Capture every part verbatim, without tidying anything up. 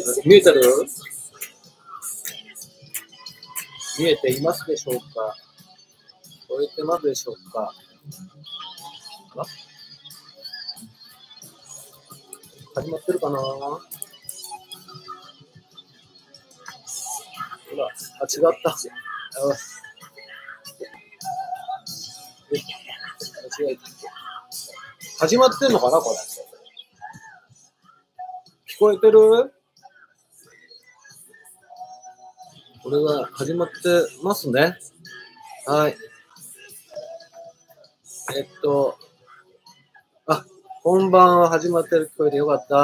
見えてる？見えていますでしょうか？聞こえてますでしょうか？あ、始まってるかな？ほら、あ、違った。あ、間違えた。始まってんのかなこれ。聞こえてる？これが始まってますね。はい。えっと、あ、こんばんは。始まってる。聞こえてよかった。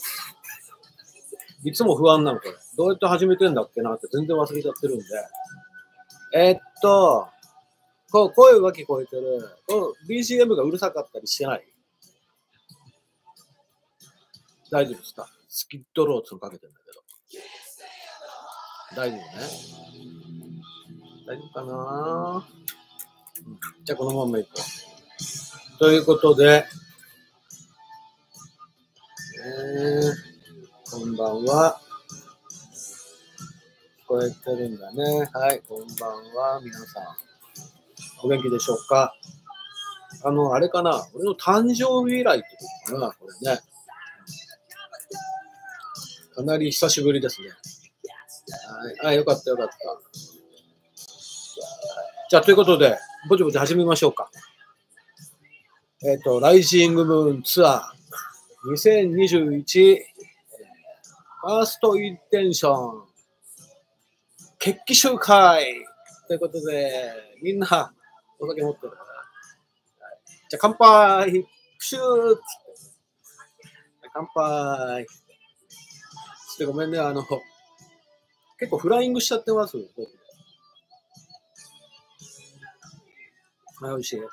いつも不安なのこれ。どうやって始めてんだっけなって全然忘れちゃってるんで。えっと、こう声は聞こえてる。こう ビージーエム がうるさかったりしてない？大丈夫ですか？スキッドローツをかけてるんだけど。大丈夫ね。大丈夫かな、うん、じゃあこのままいこう。ということで、えー、こんばんは。聞こえてるんだね。はい、こんばんは。皆さん。お元気でしょうか？あの、あれかな、俺の誕生日以来ってことかな、これね。かなり久しぶりですね。はい、あ、よかったよかった。じゃあ、ということで、ぼちぼち始めましょうか。えっと、ライジングムーンツアーにせんにじゅういちファーストインテンション決起集会ということで、みんなお酒持ってる。じゃあ、乾杯プシュー乾杯して、ごめんね、あの、結構フライングしちゃってます。美味しい。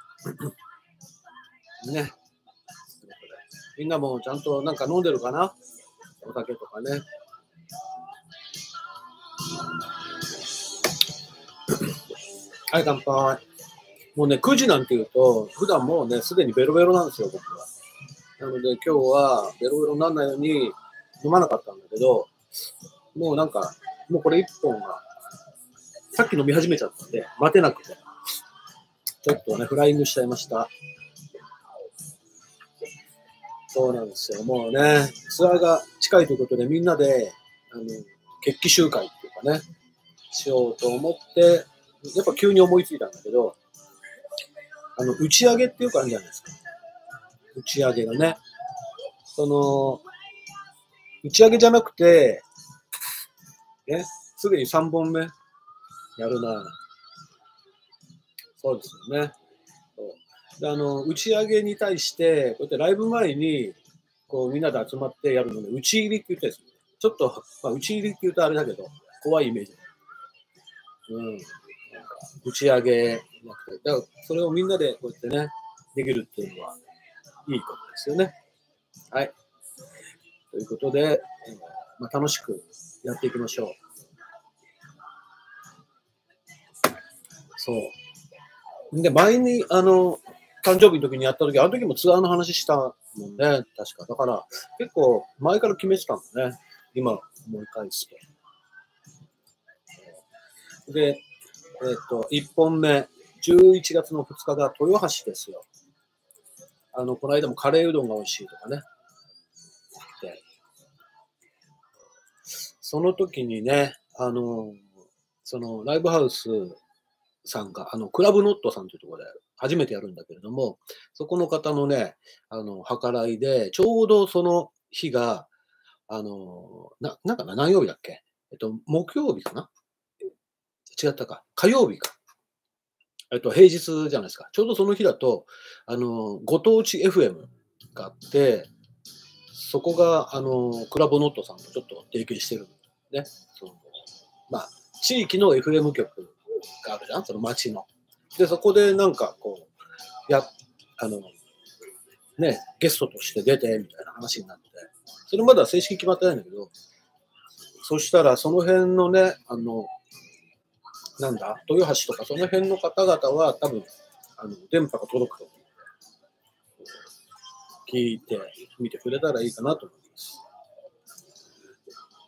ね。みんなもちゃんとなんか飲んでるかな？お酒とかね。はい、乾杯。もうね、くじなんて言うと、普段もうね、すでにベロベロなんですよ、僕は。なので今日はベロベロにならないように飲まなかったんだけど、もうなんか、もうこれいっぽんが、さっき飲み始めちゃったんで、待てなくて、ちょっとね、フライングしちゃいました。そうなんですよ。もうね、ツアーが近いということで、みんなで、あの、決起集会っていうかね、しようと思って、やっぱ急に思いついたんだけど、あの、打ち上げっていうかあるんじゃないですか。打ち上げがね。その、打ち上げじゃなくて、ね、すぐにさんぼんめやるな。そうですよね。そうで、あの、打ち上げに対して、こうやってライブ前に、こうみんなで集まってやるので、打ち入りって言ったんですよ。ちょっと、まあ、打ち入りって言うとあれだけど、怖いイメージ。うん。なんか打ち上げなくて、だからそれをみんなでこうやってね、できるっていうのは、いいことですよね。はい。ということで、えーまあ、楽しくやっていきましょう。そう。で、前に、あの、誕生日の時にやった時、あの時もツアーの話したもんね、確か。だから、結構前から決めてたんだね。今思い返すと。で、えっと、いっぽんめ、じゅういちがつのふつかが豊橋ですよ。あの、この間もカレーうどんが美味しいとかね。で、その時にね、あの、そのライブハウスさんが、あの、クラブノットさんというところで初めてやるんだけれども、そこの方のね、あの、計らいで、ちょうどその日が、あの、な、なんかな、何曜日だっけ？えっと、木曜日かな？違ったか。火曜日か。えっと、平日じゃないですか。ちょうどその日だと、あの、ご当地 エフエム があって、そこが、あの、クラブノットさんとちょっと提携してるんね。そのまあ、地域の エフエム 局があるじゃん、その町の。で、そこでなんかこう、や、あの、ね、ゲストとして出て、みたいな話になって、それまだ正式に決まってないんだけど、そしたらその辺のね、あの、なんだ、豊橋とかその辺の方々は多分、あの、電波が届くと聞いてみてくれたらいいかなと思います。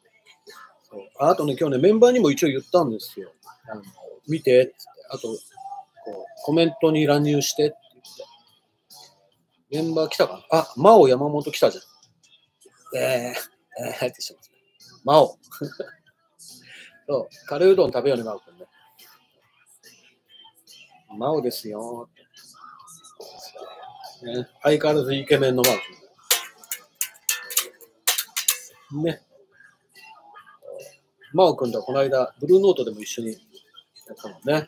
あとね、今日ね、メンバーにも一応言ったんですよ。あの見てって。あと、こう、コメントに乱入してって言って。メンバー来たかなあ、真央山本来たじゃん。えー、えーってしてますね。真央。そう、カレーうどん食べようね、真央くんね。真央ですよーって。ね、相変わらずイケメンの真央くん。ね。真央くんとはこの間、ブルーノートでも一緒にやったもんね。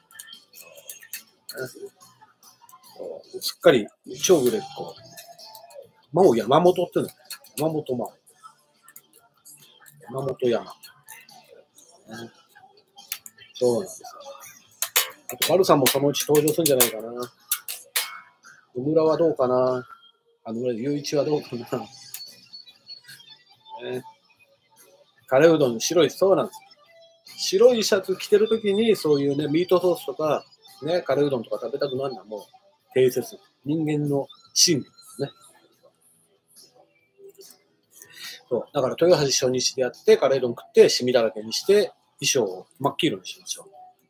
すっかり超売れっ子。真央山本っての山本真央。山本山。ね、そうなんですよ。あと、バルさんもそのうち登場するんじゃないかな。野村はどうかな。あの、雄一はどうかな。ね、カレーうどん白い、そうなんです。白いシャツ着てるときに、そういうね、ミートソースとか、ね、カレーうどんとか食べたくなるのはもう、定説。人間の心理ですね。そう。だから、豊橋初日でやって、カレーうどん食って、シミだらけにして、衣装を真っ黄色にしましょう。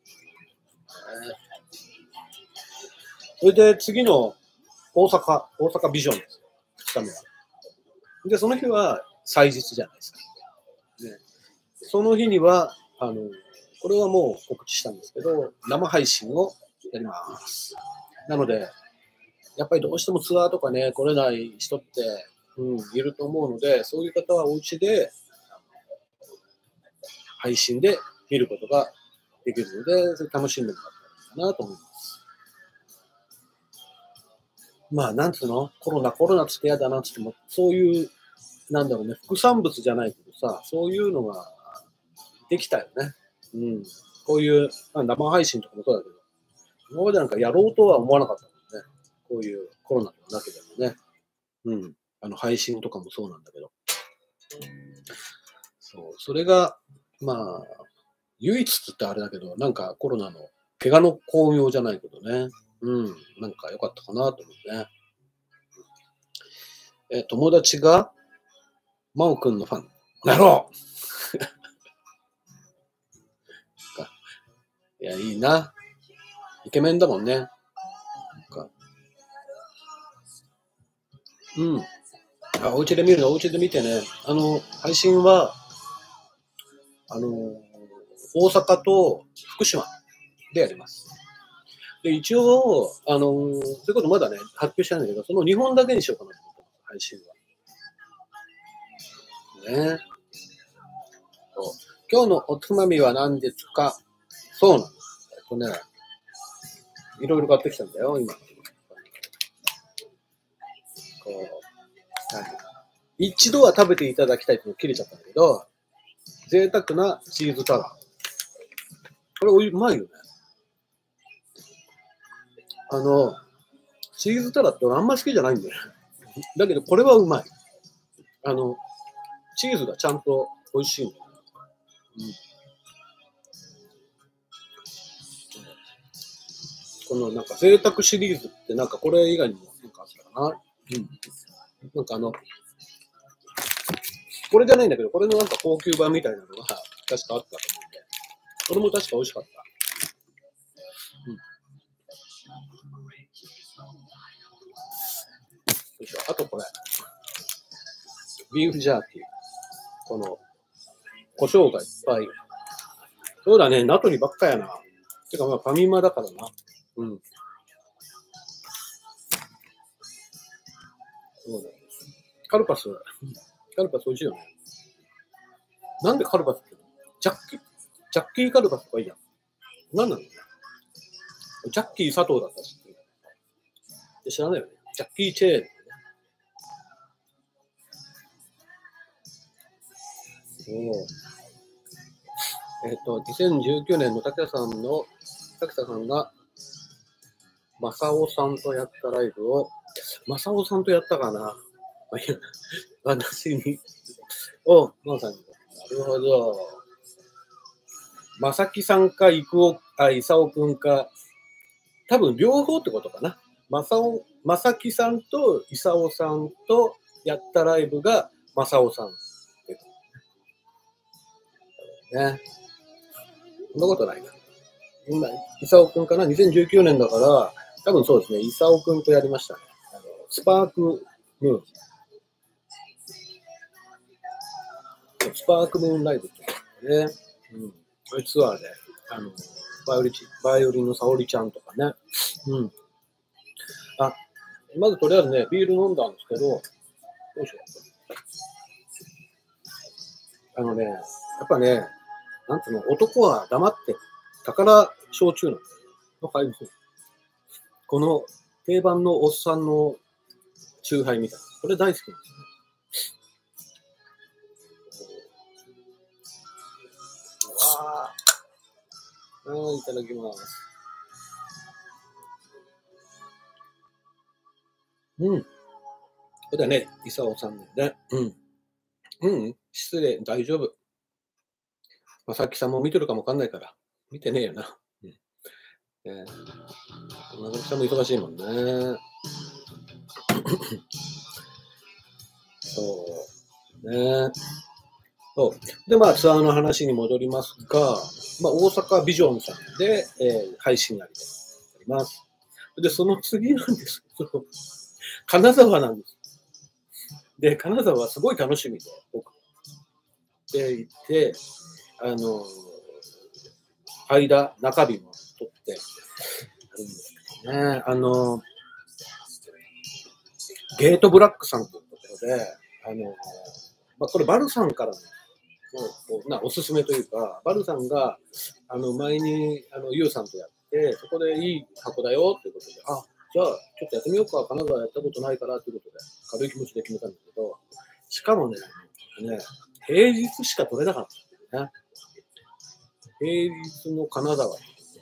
それで、次の大阪、大阪ビジョンですよ。ふつかめは。で、その日は祭日じゃないですか。ね、その日には、あの、これはもう告知したんですけど、生配信をやります。なので、やっぱりどうしてもツアーとかね、来れない人って、うん、いると思うので、そういう方はお家で、配信で見ることができるので、それ楽しんでもらったらいいかなと思います。まあ、なんつうのコロナ、コロナつってやだなっつっても、そういう、なんだろうね、副産物じゃないけどさ、そういうのができたよね。うん。こういう、まあ、生配信とかもそうだけど、今までなんかやろうとは思わなかったもんね。こういうコロナがなければね。うん。あの、配信とかもそうなんだけど。そう。それが、まあ、唯一って言ったらあれだけど、なんかコロナの怪我の巧妙じゃないけどね。うん。なんか良かったかなと思うね。え、友達が、真央くんのファン。なろういや、いいな。イケメンだもんね。うん。あ、お家で見るの、お家で見てね。あの、配信は、あの、大阪と福島でやります。で、一応、あの、そういうことまだね、発表してないんだけど、その日本だけにしようかなと思ってます、配信は。ね。そう。今日のおつまみは何ですか？そうなんです。えっとね、いろいろ買ってきたんだよ、今。こう、何一度は食べていただきたいっての切れちゃったんだけど、贅沢なチーズタラー。これおいうまいよね。あの、チーズタラって俺あんま好きじゃないんだよ。だけどこれはうまい。あの、チーズがちゃんと美味しいんだよ。うん、このなんか贅沢シリーズってなんかこれ以外にもなんかあったかな。うん。なんかあの、これじゃないんだけど、これのなんか高級版みたいなのが確かあったと思うんで、これも確か美味しかった。うん。よいしょ。あとこれ。ビーフジャーキー。この、胡椒がいっぱい。そうだね、ナトリばっかやな。てかまあファミマだからな。うん。そうだね。カルパス、カルパス美味しいよね。なんでカルパスってジャッキー、ジャッキーカルパスとかいいじゃん。なんなの？ジャッキー佐藤だったし。知らないよね。ジャッキーチェーン。おえっ、と、にせんじゅうきゅうねんの竹田さんの、竹田さんが、正雄さんとやったライブを、正雄さんとやったかな私に、お、まさに。なるほど。正木さんか、いくお、あ、いさおくんか、多分両方ってことかな。正雄、正木さんといさおさんとやったライブが正雄さん。 ね。そんなことないか。今、イサオくんかな ?にせんじゅうきゅう 年だから、多分そうですね、イサオくんとやりましたね。あのスパークムーン。スパークムーンライブってね。うん。そういうツアーで、あの、バイオリチ、バイオリンの沙織ちゃんとかね。うん。あ、まずとりあえずね、ビール飲んだんですけど、どうしよう。あのね、やっぱね、なんつうの、男は黙って宝焼酎なんだよ。の配分。この定番のおっさんの酎ハイみたいな。これ大好きなんですよ。わあ、うん、いただきます。うん。これだね、イサオさんだよね。うん。うん、失礼、大丈夫。まさきさんも見てるかもわかんないから。見てねえよな。うん。ね、まさきさんも忙しいもんね。そうね。そうで、まあ、ツアーの話に戻りますが、まあ、大阪ビジョンさんで、えー配信ありあります。で、その次なんですけど、金沢なんです。で、金沢はすごい楽しみで、僕。で、行って、あの、間、中日も取ってあるんですけどね、あの、ゲートブラックさんというところで、あの、まあ、これバルさんからのおなおすすめというか、バルさんがあの前にあのユウさんとやって、そこでいい箱だよということで、あ、じゃあちょっとやってみようか、金沢やったことないからということで、軽い気持ちで決めたんだけど、しかもね、ね平日しか取れなかったんだよね。平日の金沢って、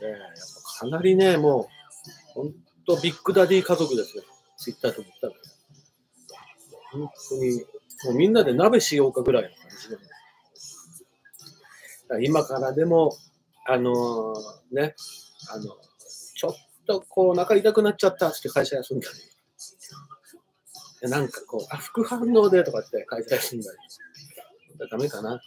やっぱかなりね、もう、本当ビッグダディ家族ですよ。ツイッターと思ったら、ね、本当に、もうみんなで鍋しようかぐらいの感じで、ね、今からでも、あのー、ね、あの、ちょっとこう、中痛くなっちゃったって会社休んだり、なんかこう、あ、副反応でとかって会社休んだり、ダメかな。ね、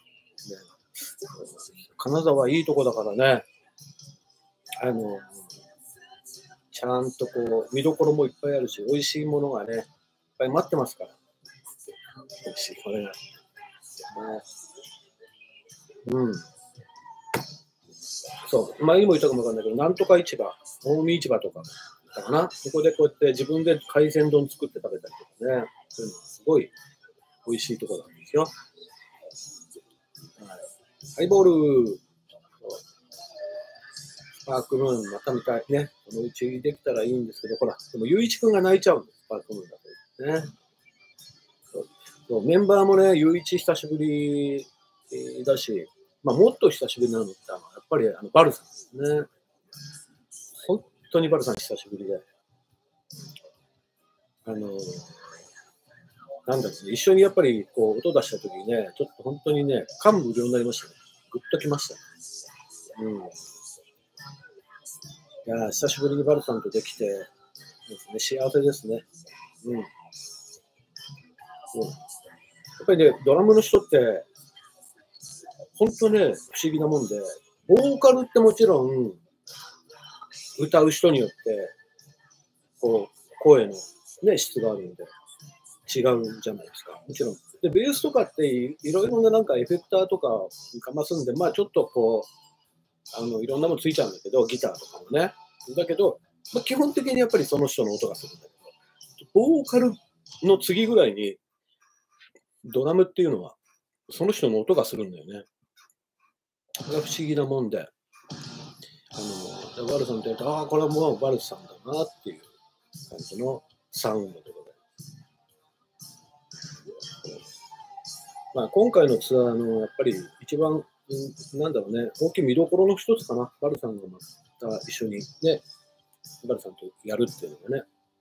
金沢いいとこだからね、あの、ちゃんとこう、見どころもいっぱいあるし、美味しいものがね、いっぱい待ってますから。美味しい、これが。ね、うん。そう、前にも言ったかもわかんないけど、なんとか市場、近江市場とかだかな、そこでこうやって自分で海鮮丼作って食べたりとかね、そういうのがすごい美味しいところなんですよ。はい、ハイボール、スパークムーンまた見たいね。このうちできたらいいんですけど、ほら、でも、ゆういちくんが泣いちゃうんです、スパークムーンだとね。そうそうメンバーもね、ゆういち久しぶりだし、まあ、もっと久しぶりなのって、やっぱりあのバルさんですね。本当にバルさん久しぶりで。あの、なんだろうね、一緒にやっぱりこう音出したときにね、ちょっと本当にね、感無量になりましたね。ぐっときましたね。うん。いや、久しぶりにバルさんとできて、ですね、幸せですね。うん。うん。やっぱりね、ドラムの人って、本当ね、不思議なもんで、ボーカルってもちろん、歌う人によって、こう、声のね、質があるんで、違うんじゃないですか。もちろん。で、ベースとかってい、いろいろななんかエフェクターとかかますんで、まあちょっとこう、あの、いろんなものついちゃうんだけど、ギターとかもね。だけど、まあ、基本的にやっぱりその人の音がするんだけど、ボーカルの次ぐらいに、ドラムっていうのは、その人の音がするんだよね。これが不思議なもんで、あの、バルさんって言うと、ああ、これはもうバルさんだなっていう感じのサウンドでございます。まあ、今回のツアーのやっぱり一番、なんだろうね、大きい見どころの一つかな、バルさんがまた一緒にね、バルさんとやるっていうのがね。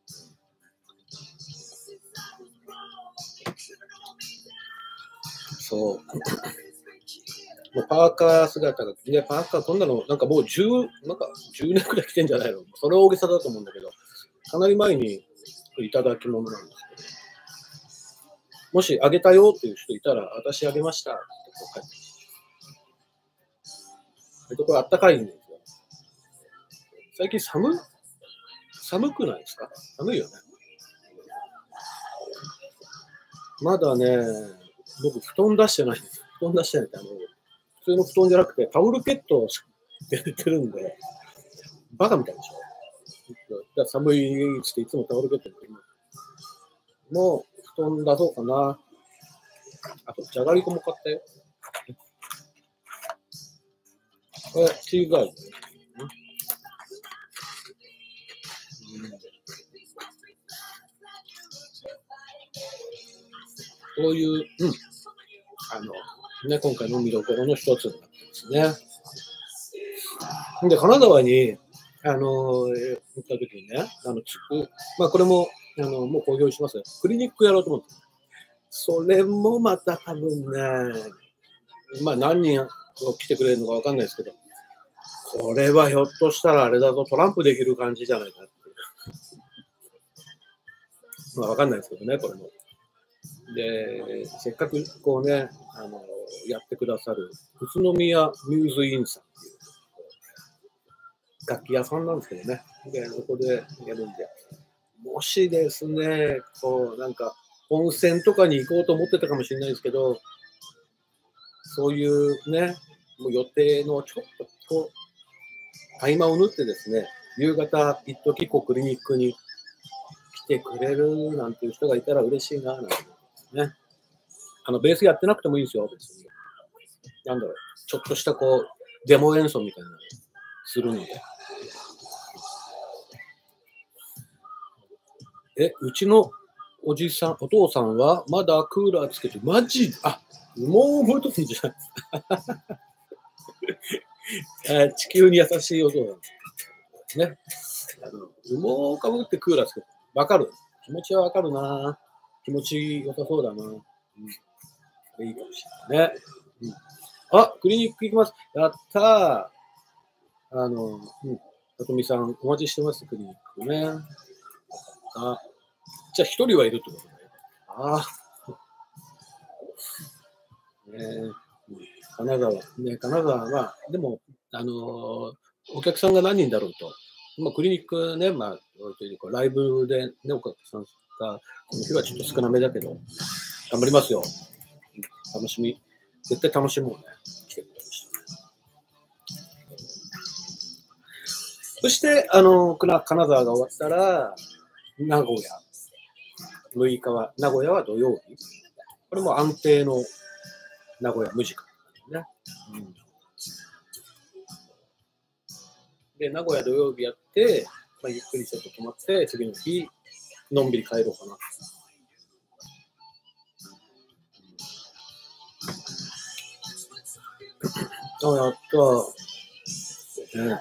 そう。もうパーカー姿が、ね、パーカーこんなの、なんかもうじゅう、なんかじゅうねんくらい来てんじゃないの、それは大げさだと思うんだけど、かなり前にいただき物なんですけど、もしあげたよっていう人いたら、私あげましたってこう書いてでところあったかいんですよ。最近寒い寒くないですか？寒いよね。まだね、僕、布団出してないんです。布団出してないって、あの、普通の布団じゃなくて、タオルケットをで寝てるんで、バカみたいでしょ。だ寒いっていつもタオルケットに寝てる。もう、布団出そうかな。あと、じゃがりこも買ったよ。これ、チーズ味。そういう、うん、あの、ね、今回の見どころの一つになってますね。で、金沢に、あの、行った時にね、あの、つく、まあ、これも、あの、もう公表しますよ。クリニックやろうと思って。それもまた多分ね、まあ、何人来てくれるのかわかんないですけど、これはひょっとしたらあれだとトランプできる感じじゃないかっていう。まあ、わかんないですけどね、これも。で、せっかくこうね、あの、やってくださる、宇都宮ミューズインさんっていう楽器屋さんなんですけどね。で、そこでやるんで、もしですね、こう、なんか、温泉とかに行こうと思ってたかもしれないですけど、そういうね、もう予定のちょっとこう、合間を縫ってですね、夕方、一時こうクリニックに来てくれるなんていう人がいたら嬉しいな、なんてね。あの、ベースやってなくてもいいんですよ、別に。なんだろう、ちょっとしたこう、デモ演奏みたいなのするので。え、うちのおじさん、お父さんはまだクーラーつけて、マジあ、もう覚えとくんじゃないあ地球に優しいお父さんですね。あの羽毛かぶってクーラーつけて、わかる。気持ちはわかるな。気持ちよさそうだな。うん、いいかもしれないね。うん、あ、クリニック行きます。やったー。あの、うん。さとみさん、お待ちしてます、クリニックね。あ、じゃあ一人はいるってことだよ。ああ。ねうん、金沢、ね、金沢は、でも、あのーお客さんが何人だろうと、まあ、クリニックね、まあ、というかライブで、ね、お客さんが、この日はちょっと少なめだけど、頑張りますよ。楽しみ。絶対楽しもうね。来てくれる人。そして、あの、金沢が終わったら、名古屋。むいかは、名古屋は土曜日。これも安定の名古屋無時間ね。うん、で、名古屋土曜日やって、まあ、ゆっくりちょっと泊まって、次の日、のんびり帰ろうかな。あ、やった。ね。うん。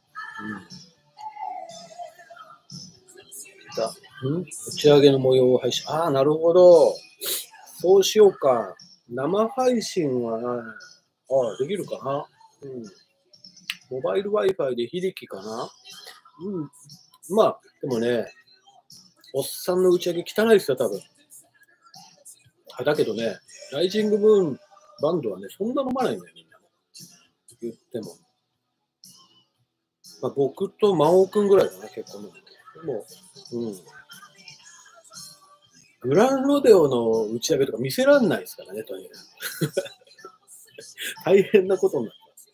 だん打ち上げの模様を配信。ああ、なるほど。そうしようか。生配信は、ああ、できるかな。うん。モバイル Wi-Fi で非力かな。うん。まあ、でもね、おっさんの打ち上げ汚いですよ、多分。あだけどね、ライジングムーンバンドはね、そんな飲まないんだよ、みんな。言っても。まあ、僕と真央くんぐらいだな、結構飲んでて。でも、うん。グランロデオの打ち上げとか見せらんないですからね、とにかく。大変なことになってます。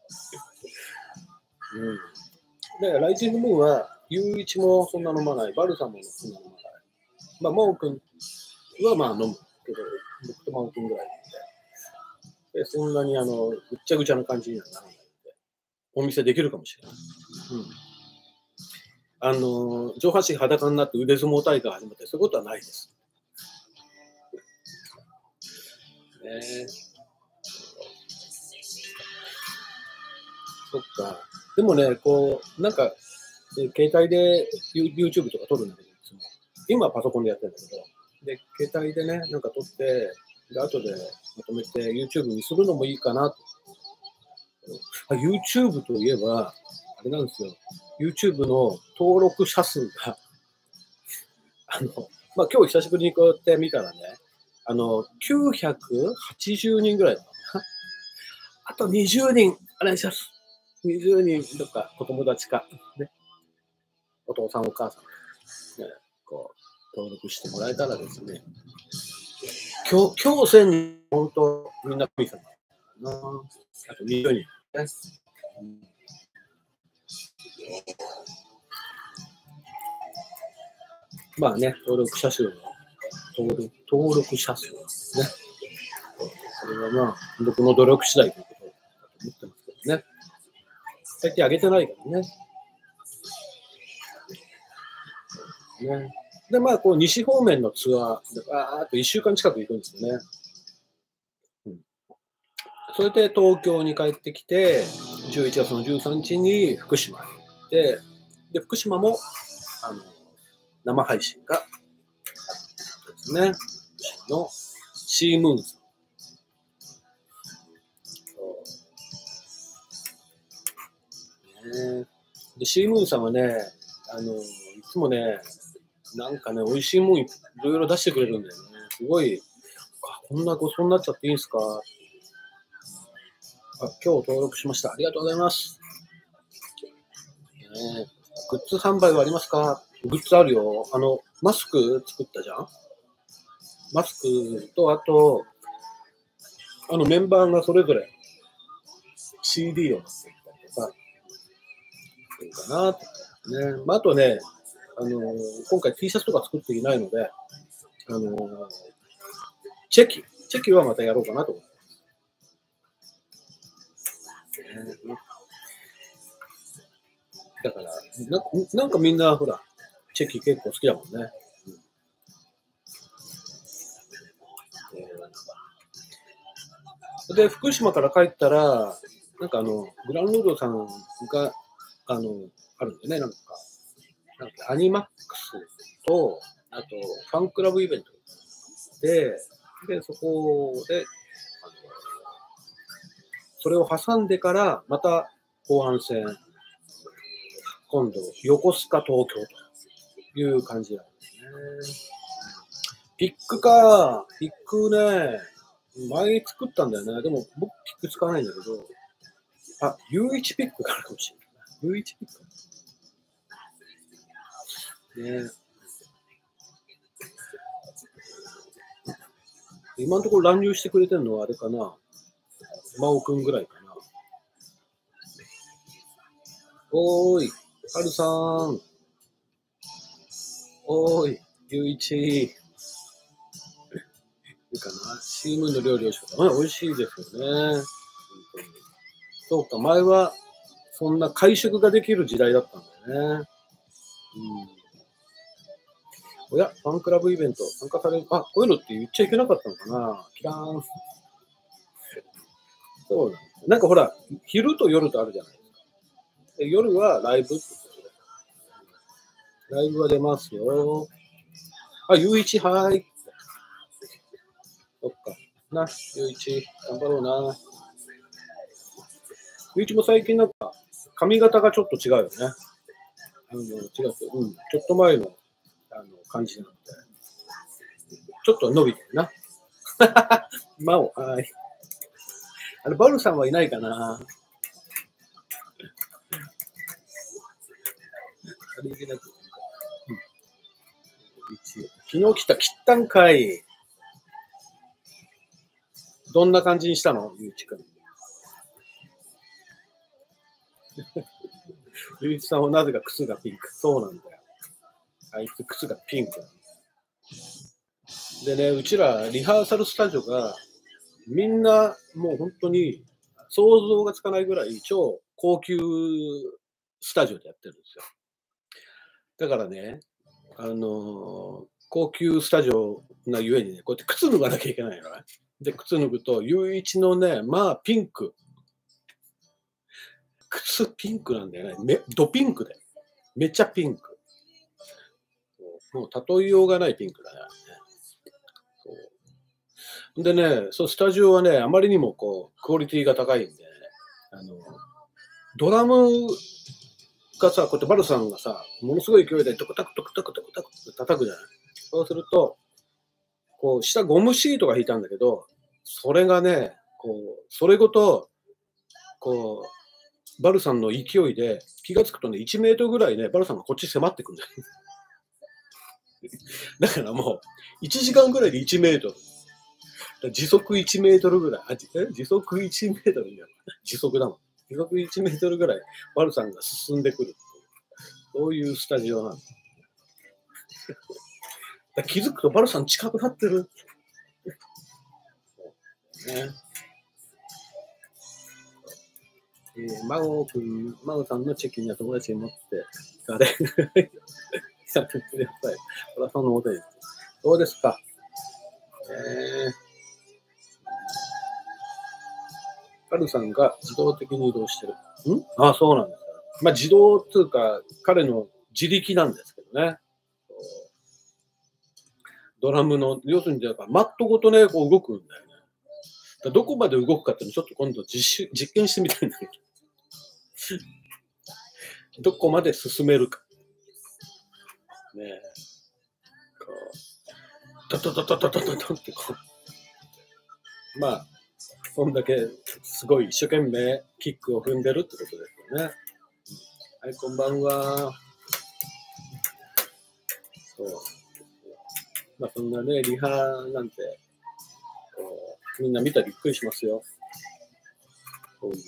うん。だから、ライジングムーンは、ユーイチもそんな飲まない、バルサもそんな飲まない。まあ、真央くんはまあ飲むけど、僕と真央くんぐらいなんで。で、そんなにあの、ぐっちゃぐちゃな感じにはならないので、お店できるかもしれない。うん。あの、上半身裸になって腕相撲大会始まって、そういうことはないです。ね、そっか。でもね、こう、なんか、携帯で YouTube とか撮るんだけど、今はパソコンでやってるんだけど、で、携帯でね、なんか撮って、で、後でまとめて YouTube にするのもいいかなと。あ YouTube といえば、あれなんですよ。YouTube の登録者数が、あの、まあ、今日久しぶりにこうやって見たらね、あの、きゅうひゃくはちじゅうにんぐらいだったかな。あとにじゅうにん、お願いします。 にじゅうにんとかお友達か、ね、お父さんお母さん、ね、こう登録してもらえたらですね、今日、今日せんにん、本当みんな神様だな。あとにじゅうにん、ね。うん、まあね、登録者数の登録登録者数ですね。それはまあ、僕の努力次第ということだと思ってますけどね。最近上げてないからね。ねで、まあ、こう、西方面のツアーで、あーっといっしゅうかん近く行くんですよね。うん、それで東京に帰ってきて、じゅういちがつのじゅうさんにちに福島に行って、で、福島も、あの、生配信があったんですね。福島のシームーンさん。ね、で、シームーンさんはね、あの、いつもね、なんかね、美味しいもんいろいろ出してくれるんだよね。すごい、あ、こんなごちそうになっちゃっていいんですか？あ、今日登録しました。ありがとうございます。ね、グッズ販売はありますか？グッズあるよ。あの、マスク作ったじゃん？マスクと、あと、あのメンバーがそれぞれ シーディー を持ってきたりとか、いいかなと。ね。まあ、あとね、あのー今回 T シャツとか作っていないので、あのーチェキ、チェキはまたやろうかなと思って、ね。だからな、なんかみんなほら、チェキ結構好きだもんね。うん、で、福島から帰ったら、なんかあの、グランロードさんが、あの、あるんでね、なんか、なんかアニマックスと、あと、ファンクラブイベントで、で、そこで、あのそれを挟んでから、また後半戦、今度、横須賀、東京という感じなんですね。ピックか、ピックね、前作ったんだよね。でも僕ピック使わないんだけど、あ、ユーワン ピックがあるかもしれない。ユーワン ピックね。今のところ乱入してくれてるのはあれかな。真央くんぐらいかな。おーい、はるさん。おーい、ゆういち。いいかな。シームーンの料理をしようかな。美味しいですよね。本当に。そうか、前はそんな会食ができる時代だったんだよね。うん、おや、ファンクラブイベント参加される、あ、こういうのって言っちゃいけなかったのかな。キラーン。そうなんです。なんかほら、昼と夜とあるじゃないですか。で夜はライブってことで。ライブは出ますよ。あ、ゆういち、はーい。そっか。な、ゆういち、頑張ろうな。ゆういちも最近なんか、髪型がちょっと違うよね。あの、違う。うん。ちょっと前の、あの、感じなので。ちょっと伸びてるな。マオ、はい。あれ、バルさんはいないかな。あれでなく、うん、昨日来た、切ったんかい。どんな感じにしたのゆういちくん。ゆういちさんはなぜか靴がピンク。そうなんだよ。あいつ靴がピンク。でね、うちらリハーサルスタジオがみんなもう本当に想像がつかないぐらい超高級スタジオでやってるんですよ。だからね、あのー高級スタジオなゆえにね、こうやって靴脱がなきゃいけないのね。で、靴脱ぐと、ゆういちのね、まあピンク。靴ピンクなんだよね。めドピンクで。めっちゃピンク。もう例えようがないピンクだね。そうでね、そう、スタジオはね、あまりにもこう、クオリティが高いんで、あの、ドラムがさ、こうやってバルさんがさ、ものすごい勢いでトクタクトクタクトクタクって叩くじゃない。そうすると、こう、下ゴムシートが引いたんだけど、それがね、こう、それごと、こう、 バルさんの勢いで、気がつくとね、いちメートルぐらいね、バルさんがこっち迫ってくるんだよ。だからもう、いちじかんぐらいでいちメートル。時速いちメートルぐらい。あ、え時速いちメートルいいや。時速だもん。時速いちメートルぐらい、バルさんが進んでくる。そういうスタジオなんだ。だ気づくとバルさん近くなってる。ね。えー、マゴ君、マゴさんのチェキには友達に持って行かれ。やってください。これはそのことです。どうですか。えー、バルさんが自動的に移動してる。んああ、そうなんですか。まあ自動っていうか、彼の自力なんですけどね。ドラムの、要するに、マットごとね、こう動くんだよね。だどこまで動くかっていうのをちょっと今度実習実験してみたいんだけど。どこまで進めるか。ねえ。こう、タタタタタタタタってこう。まあ、そんだけすごい一生懸命キックを踏んでるってことですよね。はい、こんばんは。そう。まあ、そんなね、リハなんて、こうみんな見たらびっくりしますよ。こういう。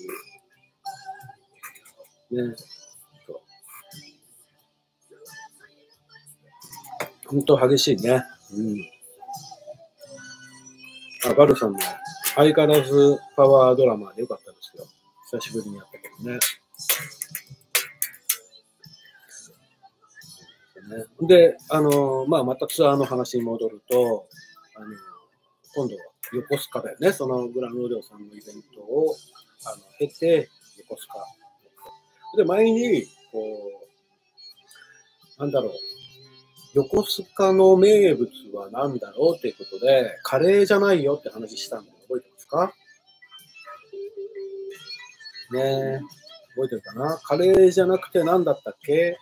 ね。そう本当激しいね。うん。あ、バルさんも相変わらずパワードラマーでよかったですよ。久しぶりにやったけどね。で、あの、まあ、またツアーの話に戻ると、あの、今度は横須賀だよね。そのグランオーディオさんのイベントを、あの、経て、横須賀。で、前に、こう、なんだろう、横須賀の名物は何だろうっていうことで、カレーじゃないよって話したんで、覚えてますかねえ、覚えてるかな。カレーじゃなくて何だったっけ。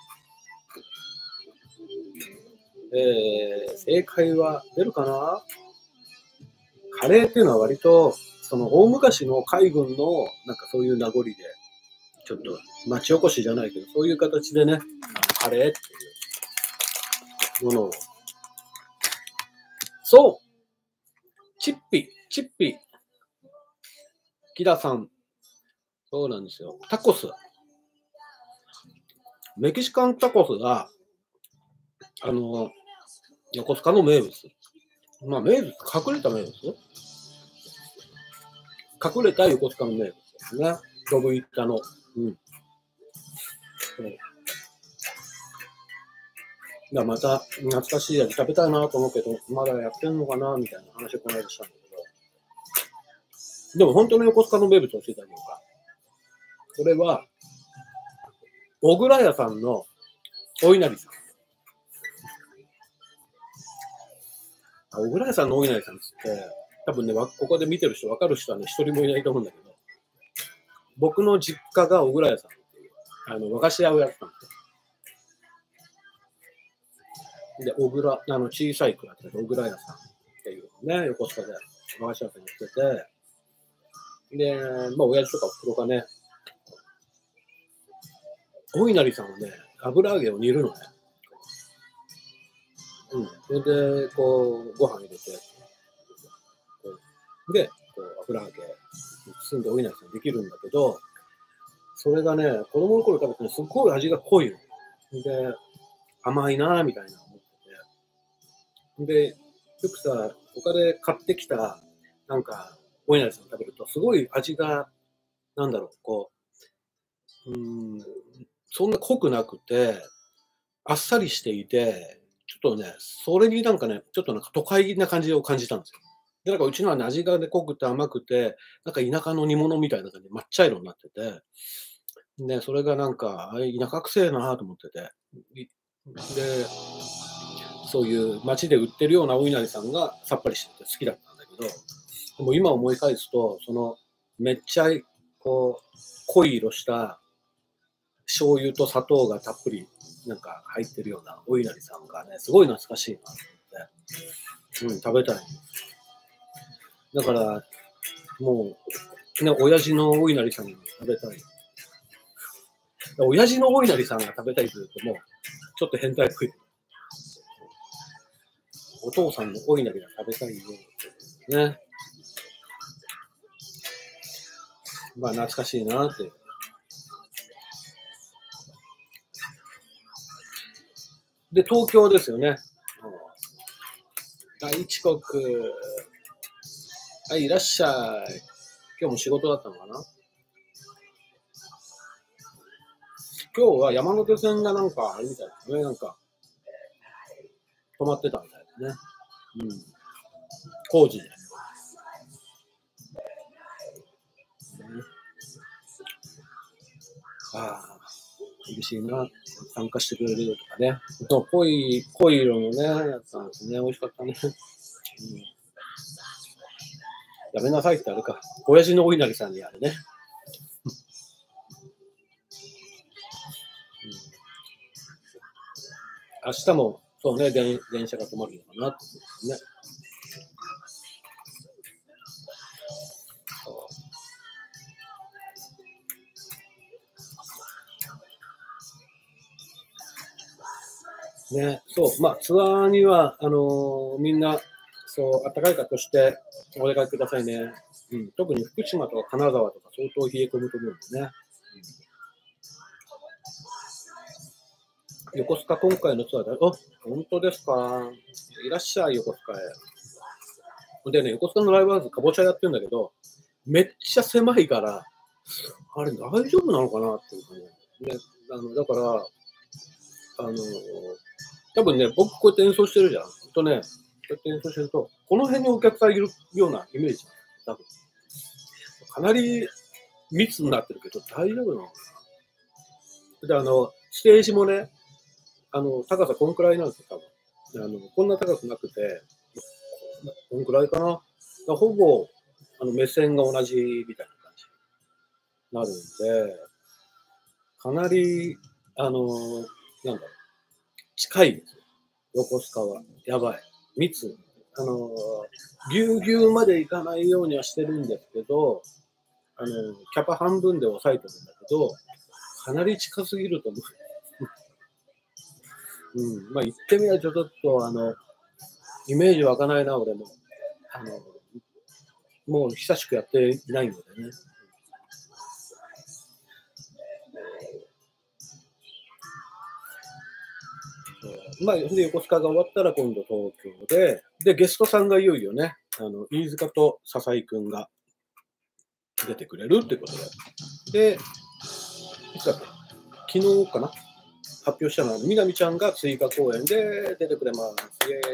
えー、正解は出るかな。カレーっていうのは割と、その大昔の海軍のなんかそういう名残で、ちょっと町おこしじゃないけど、そういう形でね、あのカレーっていうものを。そうチッピ、チッピ、キラさん。そうなんですよ。タコス。メキシカンタコスが、あの、横須賀の名物。まあ名物、隠れた名物隠れた横須賀の名物ですね。ドブ板の。うん。だまた懐かしい味食べたいなと思うけど、まだやってんのかなみたいな話をこの間したんだけど。でも本当の横須賀の名物を教えてあげようか。これは、小倉屋さんのお稲荷さん。小倉屋さんのお稲荷さんって、多分ね、ここで見てる人、分かる人はね、一人もいないと思うんだけど、僕の実家が小倉屋さんっていう、あの、和菓子屋をやってたんですよ。で、小倉、あの、小さい蔵って小倉屋さんっていうね、横須賀で和菓子屋さんやってて、で、まあ、親父とかおふくろがね、お稲荷さんをね、油揚げを煮るのね。うん。それで、こう、ご飯入れて、で、こう油揚げ包んでお稲荷さんできるんだけど、それがね、子供の頃食べてね、すっごい味が濃いの。で、甘いなぁみたいな思ってて。で、よくさ、他で買ってきた、なんか、お稲荷さん食べると、すごい味が、なんだろう、こう、うーん、そんな濃くなくて、あっさりしていて、ちょっとね、それになんかね、ちょっとなんか都会な感じを感じたんですよ。で、なんかうちのはね、味がね、濃くて甘くて、なんか田舎の煮物みたいな感じで抹茶色になってて、で、それがなんか、あれ、田舎くせえなと思ってて。いで、そういう街で売ってるようなお稲荷さんがさっぱりしてて好きだったんだけど、でも今思い返すと、その、めっちゃ、こう、濃い色した醤油と砂糖がたっぷりなんか入ってるようなお稲荷さんがね、すごい懐かしいなと思って、うん、食べたい。だから、もう、ね、親父のお稲荷さんに食べたい。 親父のお稲荷さんが食べたいというと、もう、ちょっと変態っぽい。お父さんのお稲荷が食べたいよ。ね。まあ、懐かしいなって。で、東京ですよね。大遅刻。はい、いらっしゃい。今日も仕事だったのかな？今日は山手線がなんか、あれみたいですね。なんか、止まってたみたいですね。うん。工事で。ああ、嬉しいな。参加してくれるとかね。そう、濃い、濃い色のね、やつなんですね。美味しかったね。うん、やめなさいってあれか。親父のお稲荷さんにあるね。うん、明日も、そうね、電、電車が止まるのかなってことですね。ね、そう、まあ、ツアーには、あのー、みんな、そう、暖かい格好してお出かけくださいね。うん、特に福島とか金沢とか相当冷え込むと思うんでね。うん、横須賀今回のツアーで、あ、本当ですか。いらっしゃい、横須賀へ。でね、横須賀のライブハウス、かぼちゃやってるんだけど、めっちゃ狭いから、あれ大丈夫なのかなっていうかね。ね、あのだから、あのー、多分ね、僕こうやって演奏してるじゃん。とね、こうやって演奏してると、この辺にお客さんいるようなイメージ。多分。かなり密になってるけど、大丈夫なのかな。で、あの、ステージもね、あの、高さこんくらいなんですよ、多分。あの、こんな高くなくて、こんくらいかな。ほぼ、あの、目線が同じみたいな感じになるんで、かなり、あの、なんだろう、近いですよ。横須賀は。やばい。密。あの、ぎゅうぎゅうまでいかないようにはしてるんですけど、あの、キャパ半分で抑えてるんだけど、かなり近すぎると思う。うん。まあ、言ってみればちょっと、あの、イメージ湧かないな、俺も。あの、もう久しくやっていないのでね。まあ、で、横須賀が終わったら今度東京で、で、ゲストさんがいよいよね、あの、飯塚と笹井くんが出てくれるってことで。で、いつだっけ、昨日かな、発表したのは、みなみちゃんが追加公演で出てくれます。イ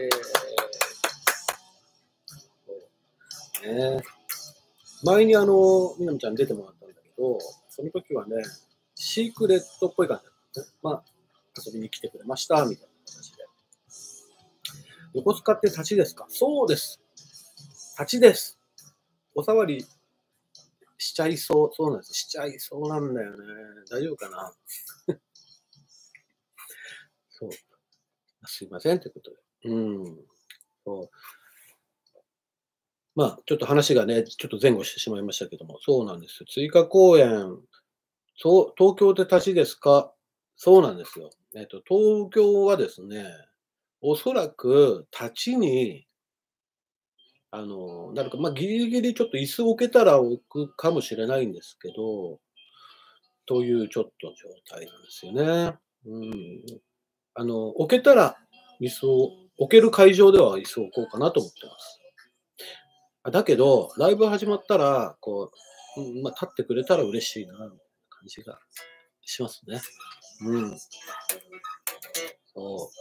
エーイ。ね、前にあの、みなみちゃん出てもらったんだけど、その時はね、シークレットっぽい感じだったね。まあ、遊びに来てくれました、みたいな形で。横須賀って立ちですか？そうです。立ちです。おさわりしちゃいそう。そうなんです。しちゃいそうなんだよね。大丈夫かな。そう。すいませんということで。うん。そう。まあ、ちょっと話がね、ちょっと前後してしまいましたけども、そうなんですよ。追加公演、そう、東京で立ちですか？そうなんですよ。えっと、東京はですね、おそらく立ちに、あの、なんか、ま、ギリギリちょっと椅子を置けたら置くかもしれないんですけど、というちょっと状態なんですよね。うん。あの、置けたら椅子を置ける会場では椅子を置こうかなと思ってます。あ、だけど、ライブ始まったら、こう、うん、ま、立ってくれたら嬉しいなみたいな感じがしますね。うん。そう。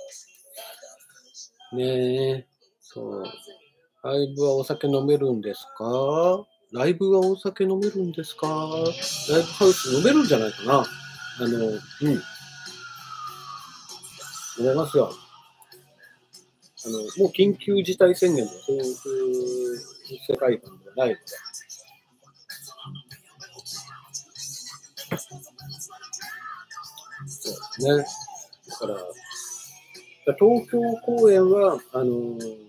ねえ、そう。ライブはお酒飲めるんですか？ライブはお酒飲めるんですか？ライブハウス飲めるんじゃないかな？あの、うん。飲めますよ。あの、もう緊急事態宣言とかそういう世界観ではないので。そうですね。だから、東京公演は、あのー、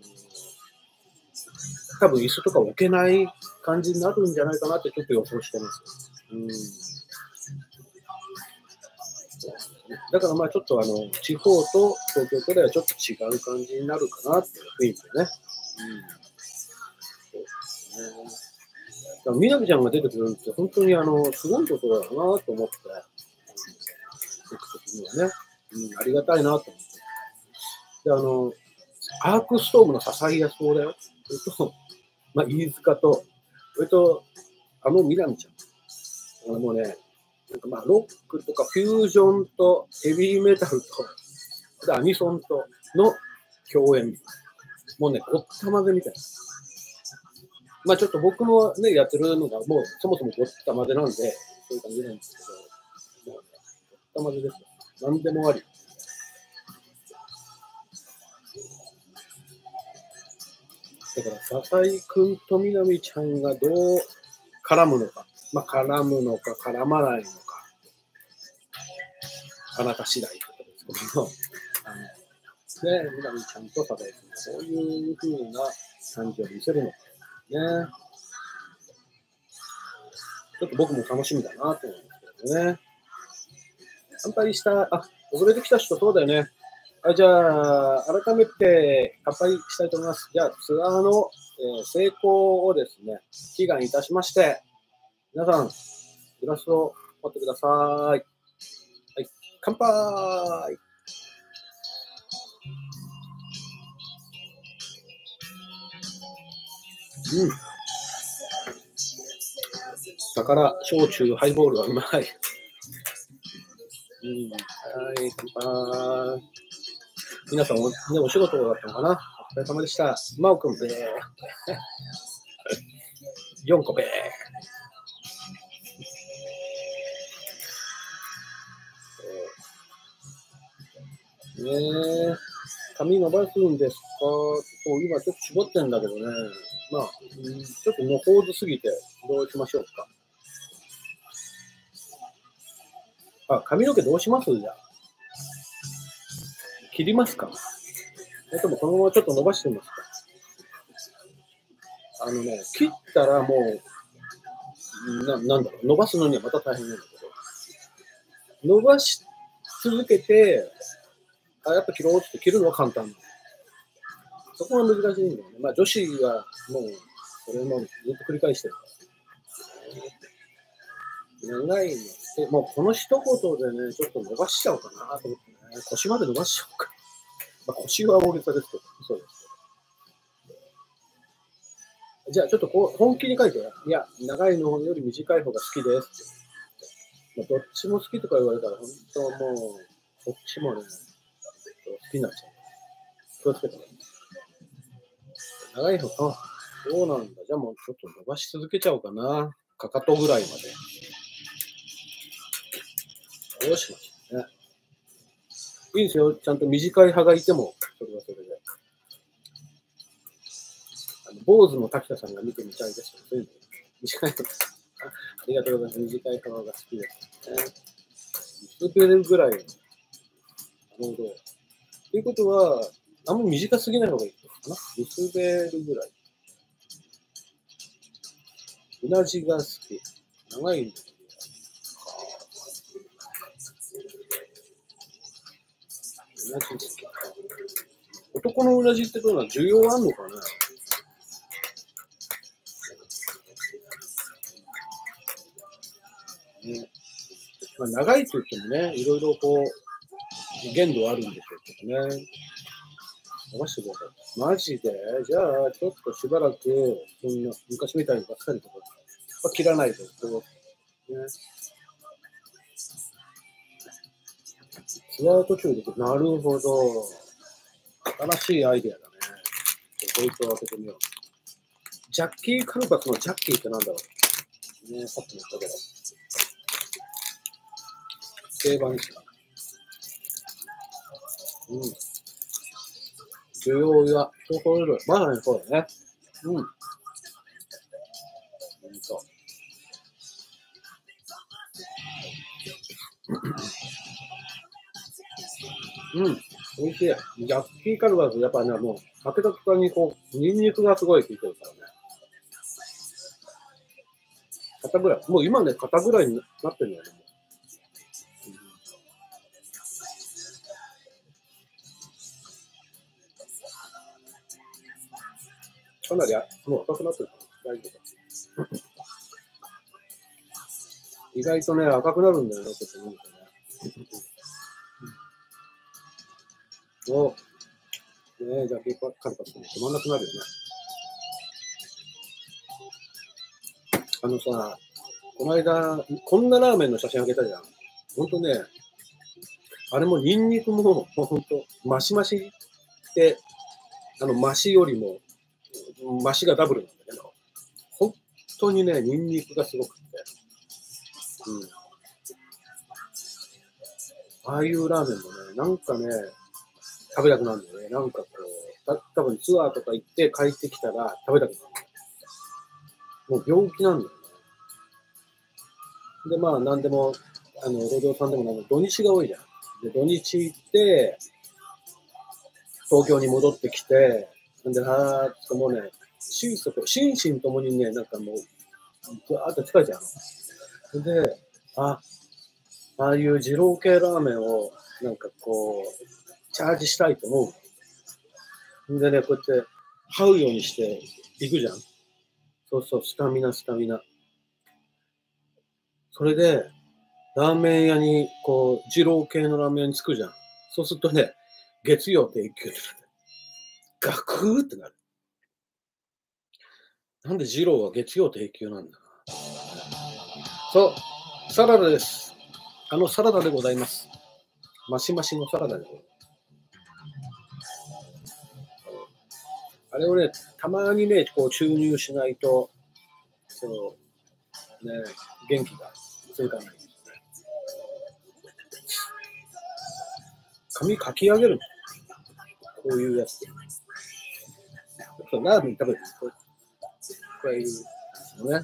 多分椅子とか置けない感じになるんじゃないかなってちょっと予想してます。うん。 だからまあちょっとあの、地方と東京とではちょっと違う感じになるかなっていう雰囲気でね。うん。そうですね。だからみなみちゃんが出てくるって本当にあの、すごいことだよなと思って、うん、僕的にはね、うん、ありがたいなと思って。で、あの、アークストームの笹井康夫だよ。それと、まあ、飯塚と、それと、あのみなみちゃん。あのね、なんかまあ、ロックとかフュージョンとヘビーメタルと、アニソンとの共演。もうね、ごったまぜみたいな。まあちょっと僕もね、やってるのがもうそもそもごったまぜなんで、そういう感じなんですけど、もうね、ごったまぜですよ。何でもあり。だから、笹井くんとみなみちゃんがどう絡むのか。まあ絡むのか絡まないのか。あなた次第ってことですけども、あの、ね、みなみちゃんと笹井くんがそういう風な感じを見せるのかね。ちょっと僕も楽しみだなと思うんですけどね。乾杯した、あ、遅れてきた人そうだよね。あ、じゃあ、改めて乾杯したいと思います。じゃあ、ツアーの、えー成功をですね、祈願いたしまして、皆さん、グラスを持ってください。はい、乾杯。うん。だから、焼酎、ハイボールがうまい。うん、はい、乾杯。皆さんお、ね、お仕事だったのかな。お疲れ様でした。真央くん、べー。よんこべー。ねえ。髪伸ばすんですかそう今ちょっと絞ってんだけどね。まあ、うん、ちょっとのほうずすぎて、どうしましょうか。あ、髪の毛どうしますじゃあ。切りますかそれともこのままちょっと伸ばしてみますか。あのね、切ったらもう、ななんだろう、伸ばすのにはまた大変なんだけど、伸ばし続けて、あ、やっぱ切ろうって切るのは簡単。そこが難しいんだよね。まあ女子はもう、それもずっと繰り返してるから。長いのって、もうこの一言でね、ちょっと伸ばしちゃおうかなと思ってね。腰まで伸ばしちゃおうか。まあ、腰は大げさですけど、そうですけど。じゃあちょっとこう本気に書いて、いや、長いのより短い方が好きですって。まあ、どっちも好きとか言われたら、本当もう、こっちもね、好きになっちゃう。気をつけてね。長い方、あ、そうなんだ。じゃあもうちょっと伸ばし続けちゃおうかな。かかとぐらいまで。どうしましょうね。いいですよ。ちゃんと短い歯がいても、それはそれで。あの坊主の滝田さんが見てみたいですよ。そういうの短いの。ありがとうございます。短い歯が好きですね。薄べるぐらい。なるほど。ということは、あんまり短すぎない方がいいのかな。薄べるぐらい。うなじが好き。長いんだけど。うなじ好き。男のうなじってどうなの？需要あんのかな？ね、まあ、長いと言ってもね、いろいろこう、限度はあるんでしょうけどね。伸ばしてください。マジでじゃあ、ちょっとしばらく、そんな、昔みたいにばっかりとか、まあ、切らないで、こう、ね。ツアー途中で、なるほど。新しいアイデアだね。こいつを当ててみよう。ジャッキー・カルバスのジャッキーってなんだろう。ね、さっきも言ったけど。定番ですか。うん。需要や、そうそうる。まだね、そうだね。うん。ほんと。うん。美味しい。ジャッキーカルバーズ、やっぱね、もう、開けた途端にこう、ニンニクがすごい効いてるからね。肩ぐらい。もう今ね、肩ぐらいになってるんだよね。 かなりあもう赤くなってるから大丈夫だ。意外とね、赤くなるんだよね、ちょっと飲むとね。おねえ、じゃあ、ペーパーカルパスも止まんなくなるよね。あのさ、この間、こんなラーメンの写真あげたじゃん。ほんとね、あれもニンニクも、ほんと、マシマシって、あの、マシよりも、マシがダブルなんだけど、本当にね、ニンニクがすごくって、うん。ああいうラーメンもね、なんかね、食べたくなるんだよね。なんかこう、た多分ツアーとか行って帰ってきたら食べたくなる。もう病気なんだよね。で、まあ、なんでも、あの、労働さんでもなんか土日が多いじゃん。で、土日行って、東京に戻ってきて、んで、あーっともうね、心底、心身ともにね、なんかもう、ぐわーっと疲れちゃうの。で、あ、ああいう二郎系ラーメンを、なんかこう、チャージしたいと思う。でね、こうやって、這うようにして行くじゃん。そうそう、スタミナ、スタミナ。それで、ラーメン屋に、こう、二郎系のラーメン屋に着くじゃん。そうするとね、月曜定休ってガクーってなる。なんで二郎は月曜定休なんだ。そう、サラダです。あのサラダでございます。マシマシのサラダでございます。あれをね、たまにね、こう注入しないと、そう、ね、元気が続かない。髪かき上げるの。こういうやつ。ラーメン食べると、これいいですよね。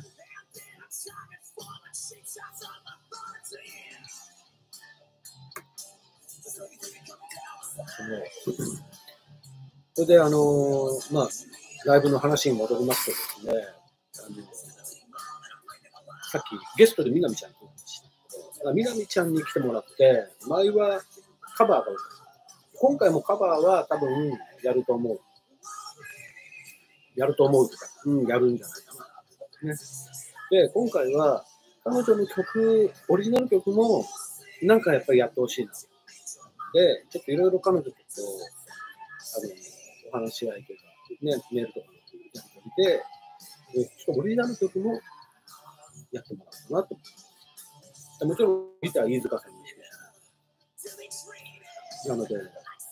それで、あのー、まあ、ライブの話に戻りますとですね、あのさっきゲストでみなみちゃんに来ました。みなみちゃんに来てもらって、前はカバーが多かった。今回もカバーは多分やると思う。やると思うとか、うん、やるんじゃないかな。ね。で、今回は彼女の曲、オリジナル曲もなんかやっぱりやってほしいな。で、ちょっといろいろ彼女とこう、あの、お話し合いというか、ね、メールとかやってみて、ちょっとオリジナル曲もやってもらおうかなと思って。もちろんギター飯塚さんにして。なので、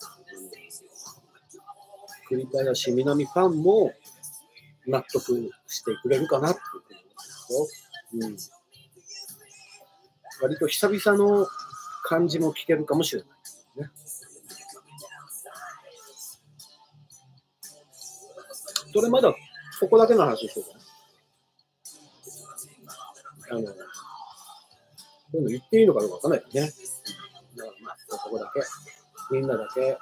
栗田やし南ファンも納得してくれるかなっていうことですよ。うん。割と久々の感じも聞けるかもしれないね。それまだそこだけの話してるかな。あの、そういうの言っていいのかどうかわかんないよね。だからまあ、そこだけ。みんなだけ。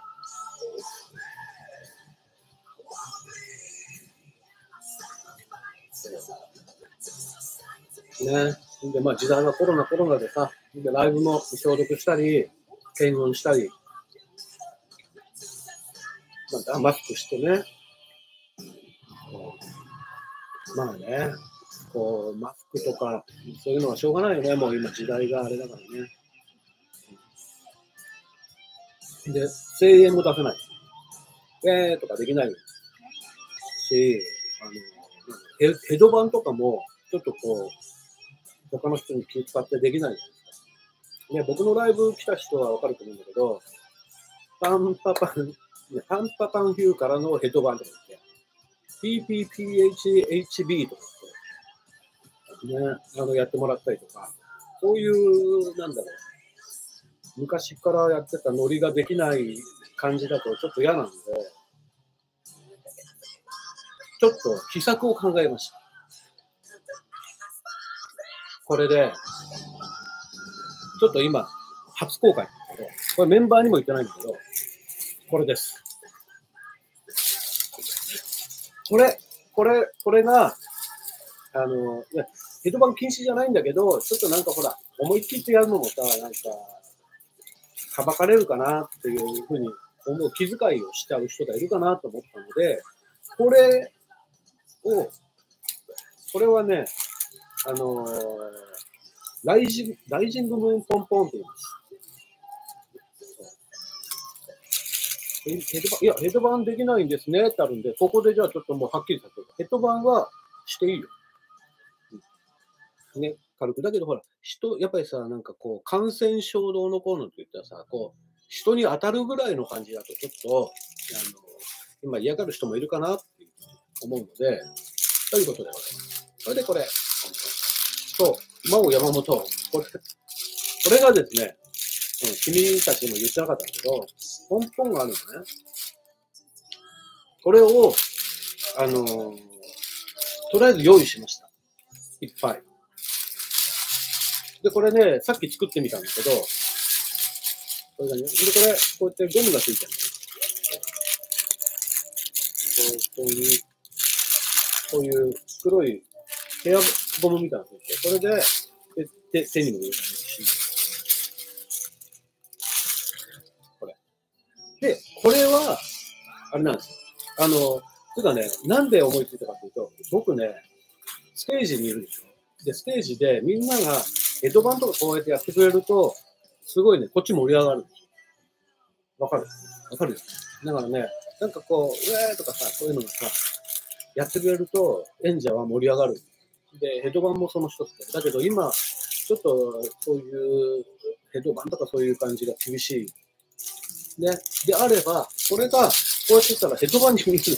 ね。で、まあ時代はコロナコロナでさ、でライブも消毒したり、検温したり、まあ、マスクしてね。まあね、こう、マスクとか、そういうのはしょうがないよね。もう今時代があれだからね。で、声援も出せない。えーとかできないし、あの、ヘヘドバンとかも、ちょっとこう、他の人に気遣ってできないじゃないですか。ね、僕のライブ来た人はわかると思うんだけど、パンパパン、パンパパンフューからのヘッドバンとか言って、ピーピーピーエイチエイチビー とかって、ね、あの、やってもらったりとか、そういう、なんだろう、昔からやってたノリができない感じだとちょっと嫌なんで、ちょっと秘策を考えました。これで、ちょっと今、初公開なんだけど、これメンバーにも言ってないんだけど、これです。これ、これ、これが、あの、いや、ヘッドバン禁止じゃないんだけど、ちょっとなんかほら、思い切ってやるのもさ、なんか、はばかれるかなっていうふうに思う気遣いをしちゃう人がいるかなと思ったので、これを、これはね、あのー、ライジング、ライジングムーンポンポンって言います。ヘッドバン、いや、ヘッドバンできないんですねってあるんで、ここでじゃあちょっともうはっきりさせる。ヘッドバンはしていいよ。ね、軽く。だけどほら、人、やっぱりさ、なんかこう、感染症どうのこうのって言ったらさ、こう、人に当たるぐらいの感じだとちょっと、あの、今嫌がる人もいるかなって思うので、ということでございます。それでこれ、そう、真央山本、これ、これがですね、うん、君たちも言ってなかったんだけど、ポンポンがあるのね。これを、あのー、とりあえず用意しました。いっぱい。で、これね、さっき作ってみたんだけど、これがね、で、これ、こうやってゴムがついてるの。こういう、こういう黒いヘアゴムみたいなのがついて、これで、で手にも入れられるし。これ。で、これは、あれなんですよ。あの、つうかね、なんで思いついたかというと、僕ね、ステージにいるでしょ。で、ステージでみんながヘッドバンとかこうやってやってくれると、すごいね、こっち盛り上がるんですよ。わかるわかるよ。だからね、なんかこう、うえーとかさ、そういうのがさ、やってくれると演者は盛り上がる。で、ヘッドバンもその一つで。だけど今、ちょっとそういうヘッドバンとかそういう感じが厳しい。ね。であれば、これが、こうやってしたらヘッドバンに見える。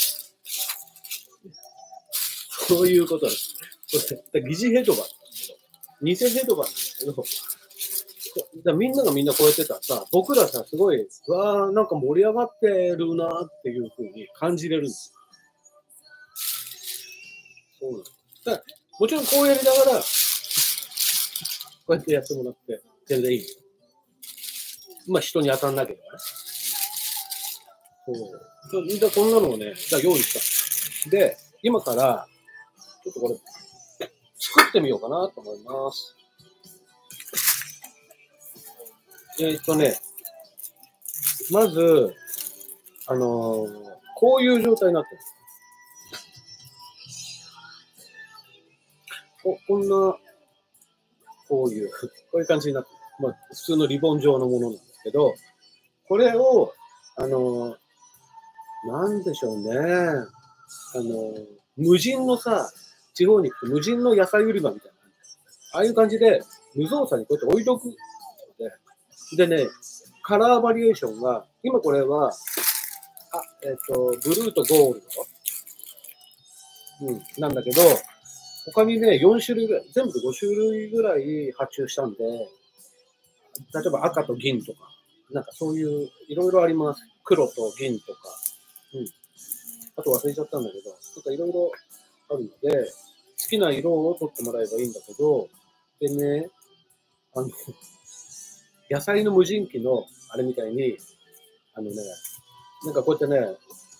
そういうことです。これ、疑似ヘッドバンなんですけど、偽ヘッドバンなんですけど、だみんながみんなこうやってたらさ、僕らさ、すごい、うわー、なんか盛り上がってるなっていう風に感じれるんですよ。そうなんです。だからもちろんこうやりながら、こうやってやってもらって、全然いい。まあ人に当たんなければね。そう。じゃあこんなのをね、じゃあ用意した。で、今から、ちょっとこれ、作ってみようかなと思います。えーっとね、まず、あのー、こういう状態になってる。ここんな、こういう、こういう感じになってる。まあ、普通のリボン状のものなんですけど、これを、あのー、なんでしょうね。あのー、無人のさ、地方に行くと無人の野菜売り場みたいな。ああいう感じで、無造作にこうやって置いとくので、でね、カラーバリエーションが、今これは、あ、えっと、ブルーとゴールド、うん、なんだけど、他にね、よん種類ぐらい、全部でご種類ぐらい発注したんで、例えば赤と銀とか、なんかそういう、いろいろあります。黒と銀とか、うん。あと忘れちゃったんだけど、なんかいろいろあるので、好きな色を取ってもらえばいいんだけど、でね、あの、野菜の無人機のあれみたいに、あのね、なんかこうやってね、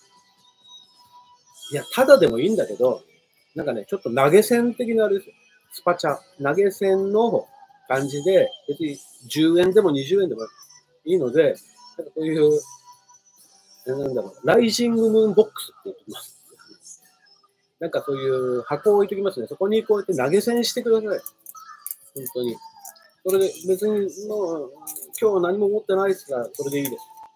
いや、ただでもいいんだけど、なんかね、ちょっと投げ銭的なあれですよ。スパチャ。投げ銭の感じで、別にじゅうえんでもにじゅうえんでもいいので、なんかこういう、なんだろう、ライジングムーンボックスって言ってます。なんかそういう箱を置いておきますね。そこにこうやって投げ銭してください。本当に。それで別にもう今日何も持ってないですが、それでいいです。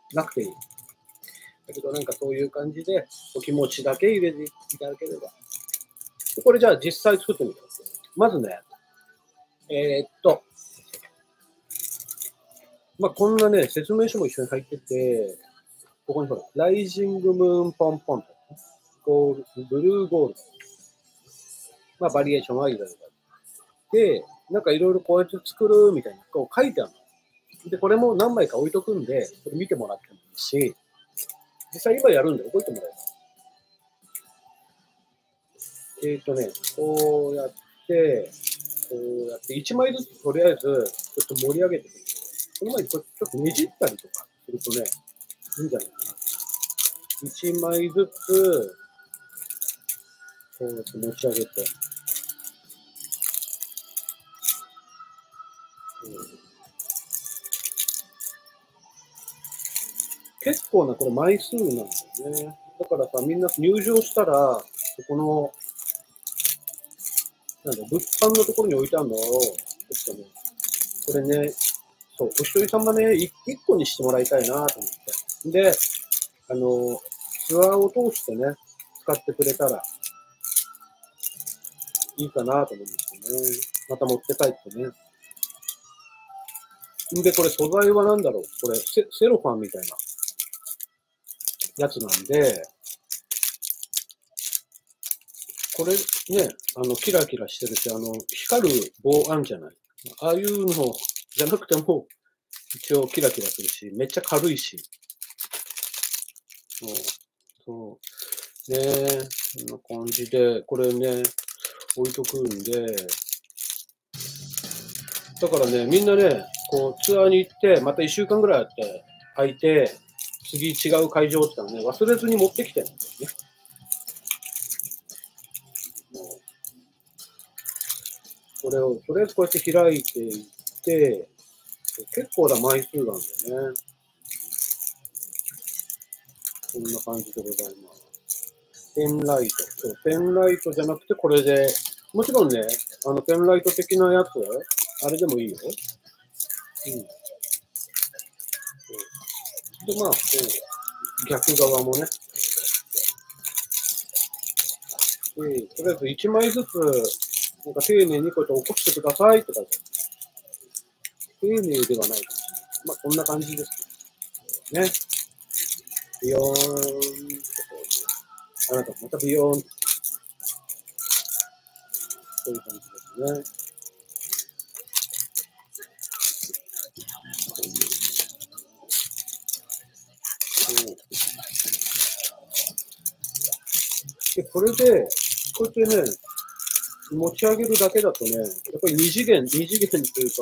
なくていい。だけどなんかそういう感じでお気持ちだけ入れていただければ。これじゃあ実際作ってみてください。まずね、えー、っと、まあ、こんなね、説明書も一緒に入ってて、ここにほら、ライジングムーンポンポンと、ゴール、ブルーゴールド。まあ、バリエーションはいろいろある。で、なんかいろいろこうやって作るみたいな、こう書いてあるの。で、これも何枚か置いとくんで、これ見てもらってもいいし、実際今やるんで覚えてもらえば。えっ、ー、とね、こうやって、こうやっていちまいずつとりあえずちょっと盛り上げていく。この前にこれちょっとねじったりとかするとね、いいんじゃないかな。いちまいずつ、こうやって持ち上げて。うん、結構なこれ枚数なんだよね。だからさ、みんな入場したら、 この、なんだ、物販のところに置いてあるのを、ちょっとね、これね、そう、お一人様ね、一個にしてもらいたいなと思って。で、あの、ツアーを通してね、使ってくれたらいいかなと思うんですよね。また持って帰ってね。んで、これ素材は何だろう、これセ、セロファンみたいなやつなんで、これね、あの、キラキラしてるし、あの、光る棒あんじゃない。ああいうのじゃなくても、一応キラキラするし、めっちゃ軽いし。そう。そうねえ、こんな感じで、これね、置いとくんで、だからね、みんなね、こう、ツアーに行って、また一週間ぐらいあって、空いて、次違う会場って言ったらね、忘れずに持ってきてるんですよね。これを、とりあえずこうやって開いていって、結構な枚数なんだよね。こんな感じでございます。ペンライト。そう、ペンライトじゃなくて、これで、もちろんね、あの、ペンライト的なやつ、あれでもいいよ。うん。で、まあ、こう、逆側もね。で、とりあえずいちまいずつ、なんか丁寧にこうやって起こしてくださいって書いてある。丁寧ではない。まあ、こんな感じですね。ビヨーンってこう、あなたまたビヨーンって、そういう感じですね。で、これで、こうやってね、持ち上げるだけだとね、やっぱり二次元、二次元というか、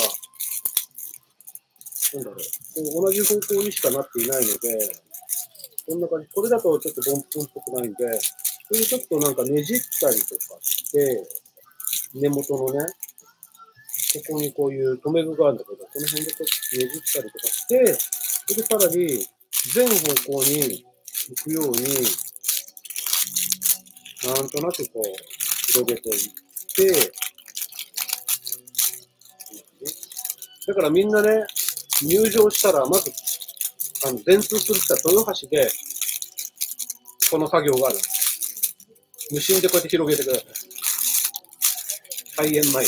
なんだろう、こう同じ方向にしかなっていないので、こんな感じ。これだとちょっとボンポンっぽくないんで、これでちょっとなんかねじったりとかして、根元のね、ここにこういう留め具があるんだけど、この辺でちょっとねじったりとかして、それでさらに全方向に行くように、なんとなくこう、広げていって、だからみんなね、入場したら、まず、あの、電通する人は豊橋で、この作業がある。無心でこうやって広げてください。開演前です。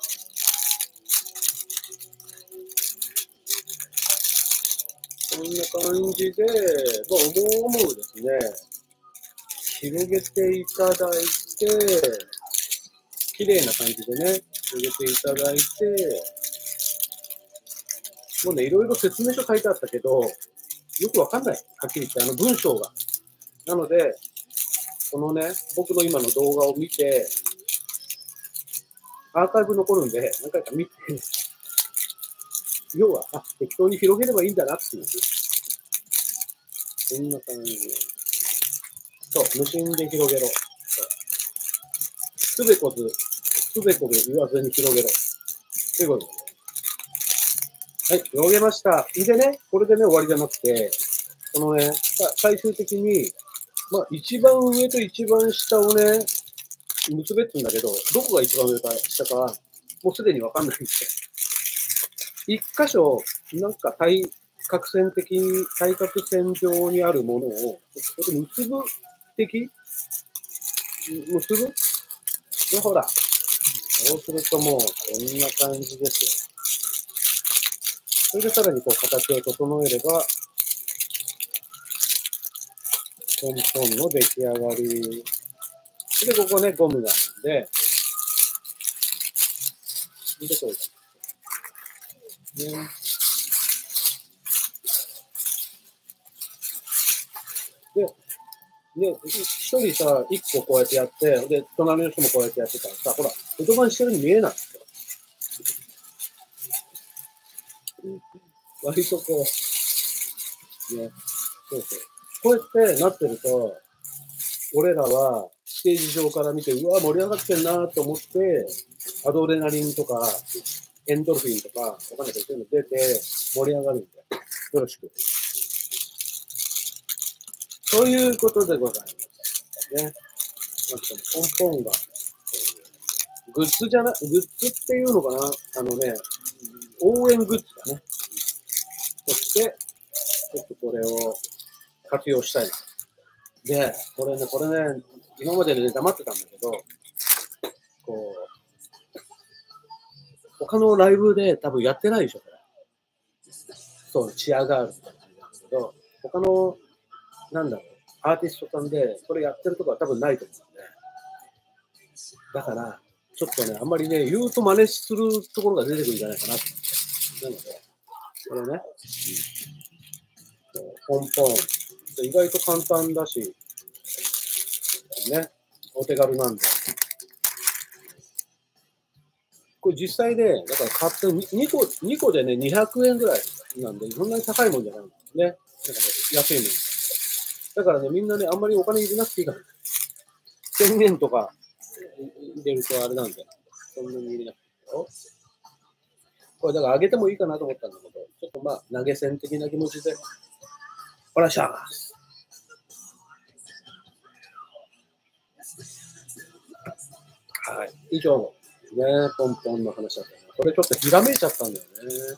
こんな感じで、まあ、思う思うですね。広げていただいて、綺麗な感じでね、広げていただいて、もうね、いろいろ説明書書いてあったけど、よくわかんない。はっきり言って、あの文章が。なので、このね、僕の今の動画を見て、アーカイブ残るんで、何回か見て、要は、あ、適当に広げればいいんだなっていう。こんな感じ。そう、無心で広げろ。すべこず、すべこで言わずに広げろ。ということで。はい、広げました。でね、これでね、終わりじゃなくて、このね、最終的に、まあ、一番上と一番下をね、結べって言うんだけど、どこが一番上か下か、もうすでにわかんないんですよ。一箇所、なんか対角線的に、対角線上にあるものを、これ結ぶ的結ぶで、ほら。そうするともう、こんな感じですよ。それでさらにこう形を整えれば、トントンの出来上がり。で、ここね、ゴムがあるんで、で、これだ。ね。で、で、一人さ、一個こうやってやって、で、隣の人もこうやってやってたらさ、ほら、言葉にしてるように見えないんですよ。割とこう、ね、そうそう。こうやってなってると、俺らはステージ上から見て、うわ、盛り上がってんなと思って、アドレナリンとか、エンドルフィンとか、わかんないけど、そういうの出て、盛り上がるんで、よろしく。ということでございます。ね。 ポンポンが、グッズじゃな、グッズっていうのかな、あのね、応援グッズだね。そして、ちょっとこれを活用したい。で、これね、これね、今までで黙ってたんだけど、こう、他のライブで多分やってないでしょ、これ。そう、チアガールみたいな感じなんだけど、他の、なんだろう、アーティストさんで、これやってるとこは多分ないと思うんで、だから、ちょっとね、あんまりね、言うと真似するところが出てくるんじゃないかなと。なので、これね、ポンポン。意外と簡単だし、ね、お手軽なんで。これ実際で、だから買ってにこ、にこでね、にひゃくえんぐらいなんで、そんなに高いもんじゃないんですね。だからね、安いもん。だからね、みんなね、あんまりお金入れなくていいから、せんえんとか入れるとあれなんで、そんなに入れなくていいよ。これだから上げてもいいかなと思ったんだけど、ちょっとまあ、投げ銭的な気持ちで、おらっしゃー。はい。以上、ね、ポンポンの話だったね。これちょっとひらめいちゃったんだよね。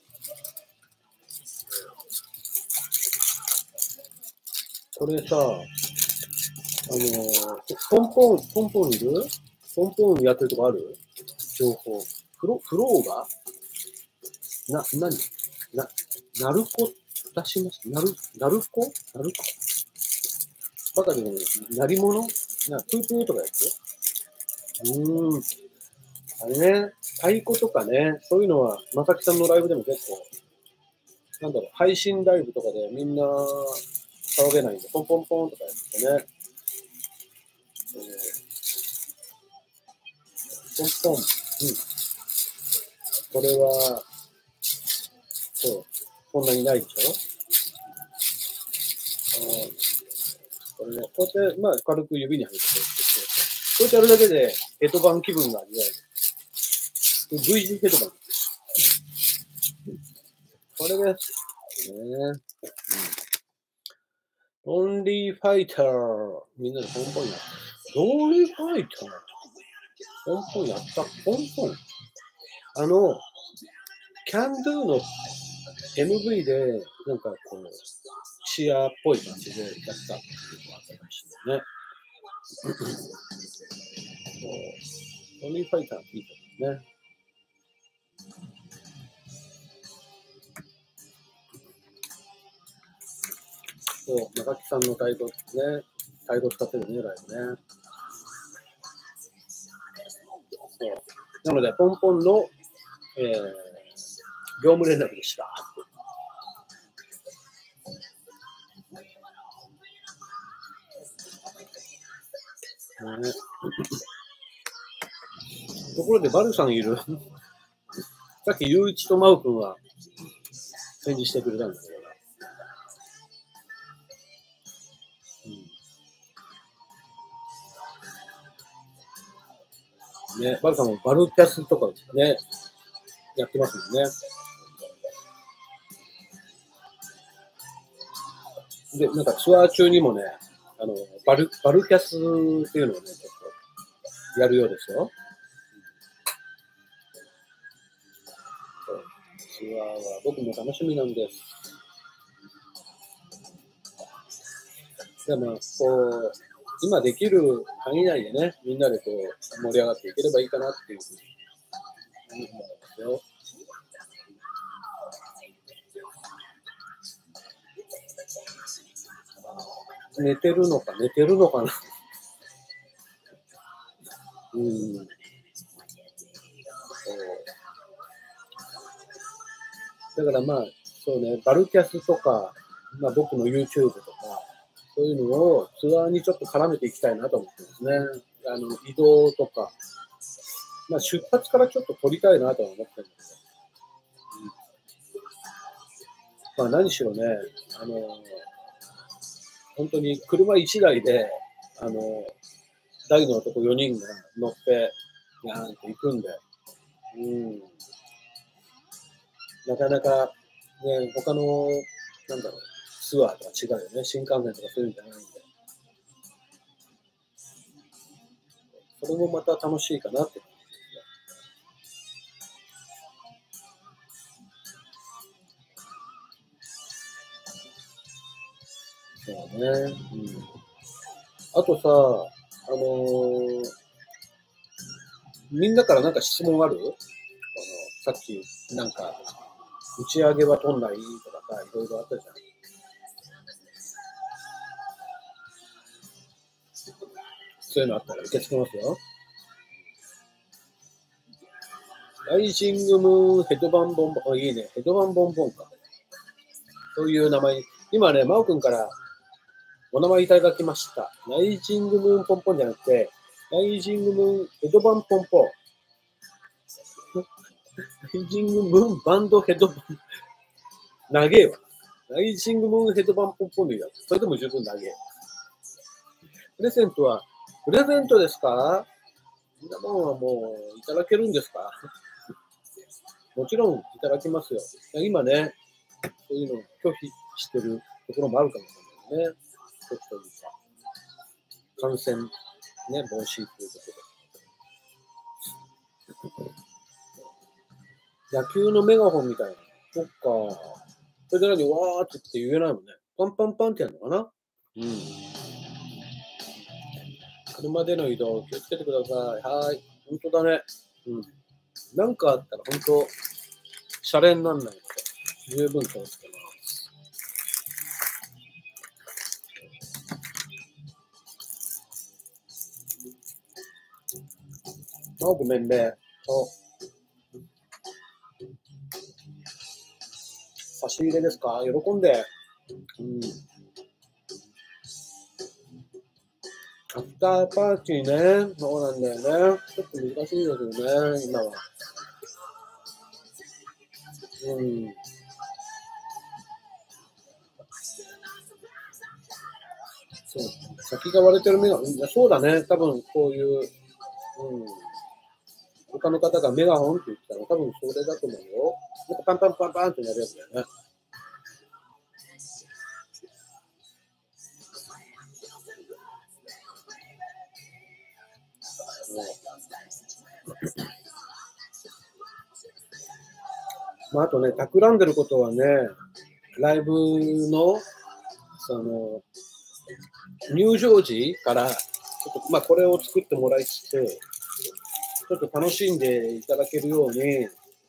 これさ、あのー、ポンポン、ポンポンいるポンポンやってるとこある情報。フロ、フローがな、なにな、なるこ出しました。なる、なるこなるこバカでもなりものな、プープーとかやつうーん。あれね、太鼓とかね、そういうのは、まさきさんのライブでも結構、なんだろう、配信ライブとかでみんな騒げないんで、ポンポンポンとかやってね。ポンポン。うん。これは、そう、こんなにないでしょうんこれね、こうやって、まあ、軽く指にはめてこうやって、こうやってやるだけで、ヘッドバン気分が味わえる。ブイジー ヘッドバン。これです。ね。ロンリーファイター。みんなでポンポンやった。ロンリーファイターポンポンやった。ポンポン。あの、キャンドゥの エムブイ で、なんかこう、チアっぽい感じでやったっていうのがあったかもしれないね。ロンリーファイター聞いたね。そう、中木さんの態度ね、態度使ってるね、ライブね。そう。なので、ポンポンの、えー、業務連絡でした。ね、ところで、バルさんいるさっき、ゆういちとまうくんは返事してくれたんだけど、うん、ね、バルさんもバルキャスとかね、やってますもんね。で、なんかツアー中にもね、あの、バル、バルキャスっていうのをね、ちょっとやるようですよ。ツアーは僕も楽しみなんです。でも、こう、今できる範囲内でね、みんなでこう盛り上がっていければいいかなっていうふうに思うんですよ。寝てるのか、寝てるのかな。うん。だからまあ、そうね、バルキャスとか、まあ僕の YouTube とか、そういうのをツアーにちょっと絡めていきたいなと思ってますね。あの、移動とか、まあ出発からちょっと撮りたいなとは思ってるんですけど、まあ何しろね、あの、本当に車いちだいで、あの、大の男よにんが乗って、やーんと行くんで、うん、なかなか、ね、他の、なんだろう、ツアーとは違うよね。新幹線とかそういうんじゃないんで。 それもまた楽しいかなって感じですね。そうね。うん。あとさ、あのーみんなからなんか質問ある？あの、さっき、なんか、打ち上げは取んないとかさ、いろいろあったじゃん。そういうのあったら受け付けますよ。ライジングムーンヘドバンボンボン、あ、いいね。ヘドバンボンボンか。そういう名前。今ね、マオ君からお名前いただきました。ライジングムーンポンポンじゃなくて、ライジングムーンヘドバンポンポン。ライジングムーンバンドヘドバン、長えわ。ライジングムーンヘドバンポンポンでいいや。それでも十分長え。プレゼントは、プレゼントですか？そんなもんはもういただけるんですか？もちろんいただきますよ。今ね、そういうのを拒否してるところもあるかもしれないね。ちょっというか、感染、ね、防止ということで。野球のメガホンみたいな。そっか。それで何、わーって言えないもんね。パンパンパンってやるのかな？うん。車での移動気をつけてください。はい。本当だね。うん。なんかあったら本当、シャレになんないので、十分気をつけます。あ、ごめんね。あ、差し入れですか？喜んで。うん。アフターパーティーね。そうなんだよね。ちょっと難しいですよね、今は。うん。そう。先が割れてる目が、そうだね。多分こういう、うん。他の方がメガホンって言ったら多分それだと思うよ。なんかパンパンパンパンってなるやつだよね。まあ、あとね、企んでることはね、ライブの、その、入場時から、ちょっと、まあ、これを作ってもらいつつ、ちょっと楽しんでいただけるように、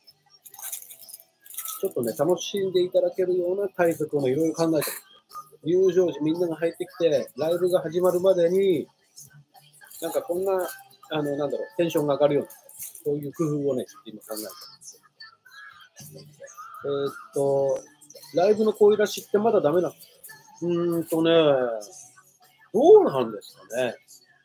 ちょっとね、楽しんでいただけるような対策をいろいろ考えてます。入場時みんなが入ってきて、ライブが始まるまでに、なんかこんな、あの、なんだろう、テンションが上がるような、そういう工夫をね、ちょっと今考えてます。えーっと、ライブの声出しってまだダメなの？うーんとね、どうなんですかね。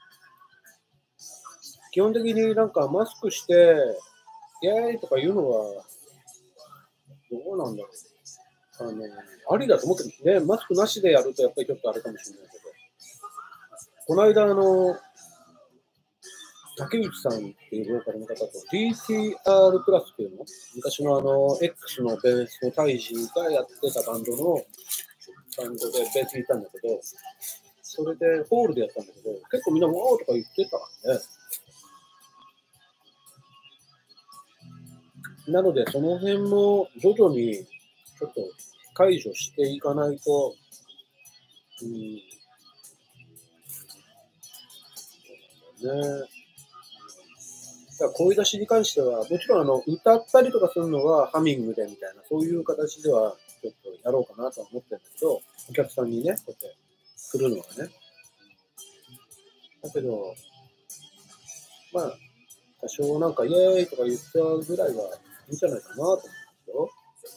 基本的になんかマスクして、イェーイとか言うのは、どうなんだろう。あの、ありだと思ってるんですね。マスクなしでやるとやっぱりちょっとあれかもしれないけど。この間、あの、竹内さんっていうボーカルの方と ディーティーアール プラスっていうの、昔のあの、X のベースの大使がやってたバンドの、バンドでベースにいたんだけど、それでホールでやったんだけど、結構みんなわーとか言ってたからね。なので、その辺も徐々にちょっと解除していかないと、うん、ね。だから声出しに関しては、もちろんあの歌ったりとかするのはハミングでみたいな、そういう形ではちょっとやろうかなとは思ってるんだけど、お客さんにね、こうやって来るのはね。だけど、まあ、多少なんかイエーイとか言っちゃうぐらいはいいんじゃないかなと思うんですよ。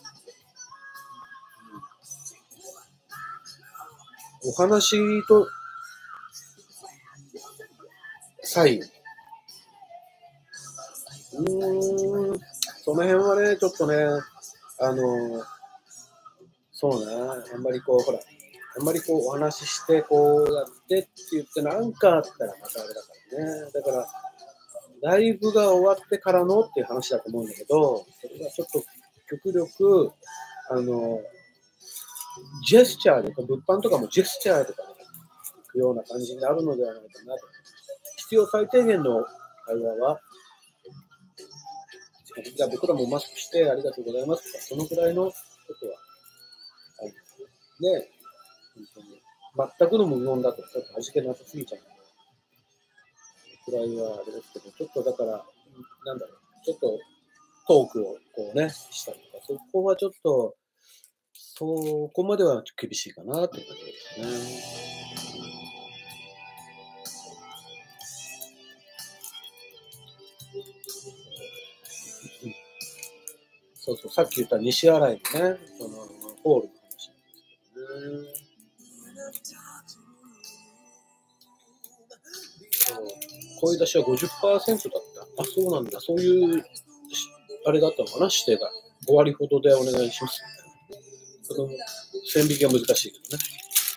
お話とサイン。うーん、その辺はね、ちょっとね、あの、そうね、あんまりこう、ほら、あんまりこうお話しして、こうやってって言って、なんかあったらまたあれだからね。だから、ライブが終わってからのっていう話だと思うんだけど、それはちょっと極力、あの、ジェスチャーで、物販とかもジェスチャーとかね、行くような感じになるのではないかなと。 必要最低限の会話は、じゃあ僕らもマスクしてありがとうございますとか、そのくらいのことは、あのね、本当に全くの無言だとちょっと味気なさすぎちゃうので、そのくらいはあれですけど、ちょっとだから、なんだろう、ちょっとトークをこうね、したりとか、そこはちょっと、そこまでは厳しいかなっていう感じですね。そうそう、さっき言った西新井のね、そのホールの話なんですけどね。そう、声出しはごじゅっパーセントだった。あ、そうなんだ。そういう、あれだったのかな、指定が。ご割ほどでお願いしますみたいな。その線引きは難しいけどね。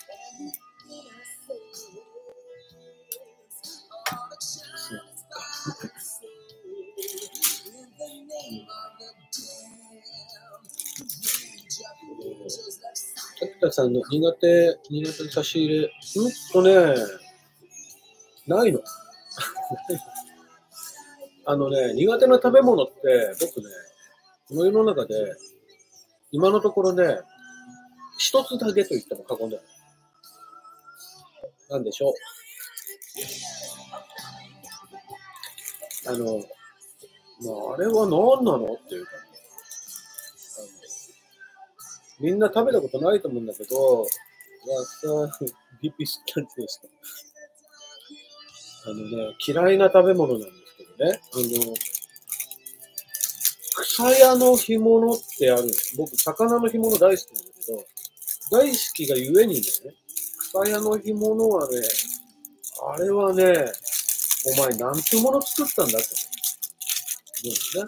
滝田さんの苦手、苦手差し入れ、うんとね、ないの。あのね、苦手な食べ物って、僕ね、この世の中で、今のところね、一つだけと言っても過言ではない。なんでしょう。あの、まあ、あれは何なのっていうか、あのみんな食べたことないと思うんだけど、わさビビスタンテですか。あのね、嫌いな食べ物なんですけどね、あの、草屋の干物ってあるんです。僕、魚の干物大好きなんだけど、大好きがゆえにね、草屋の干物はね、あれはね、お前なんてもの作ったんだって思うんですね。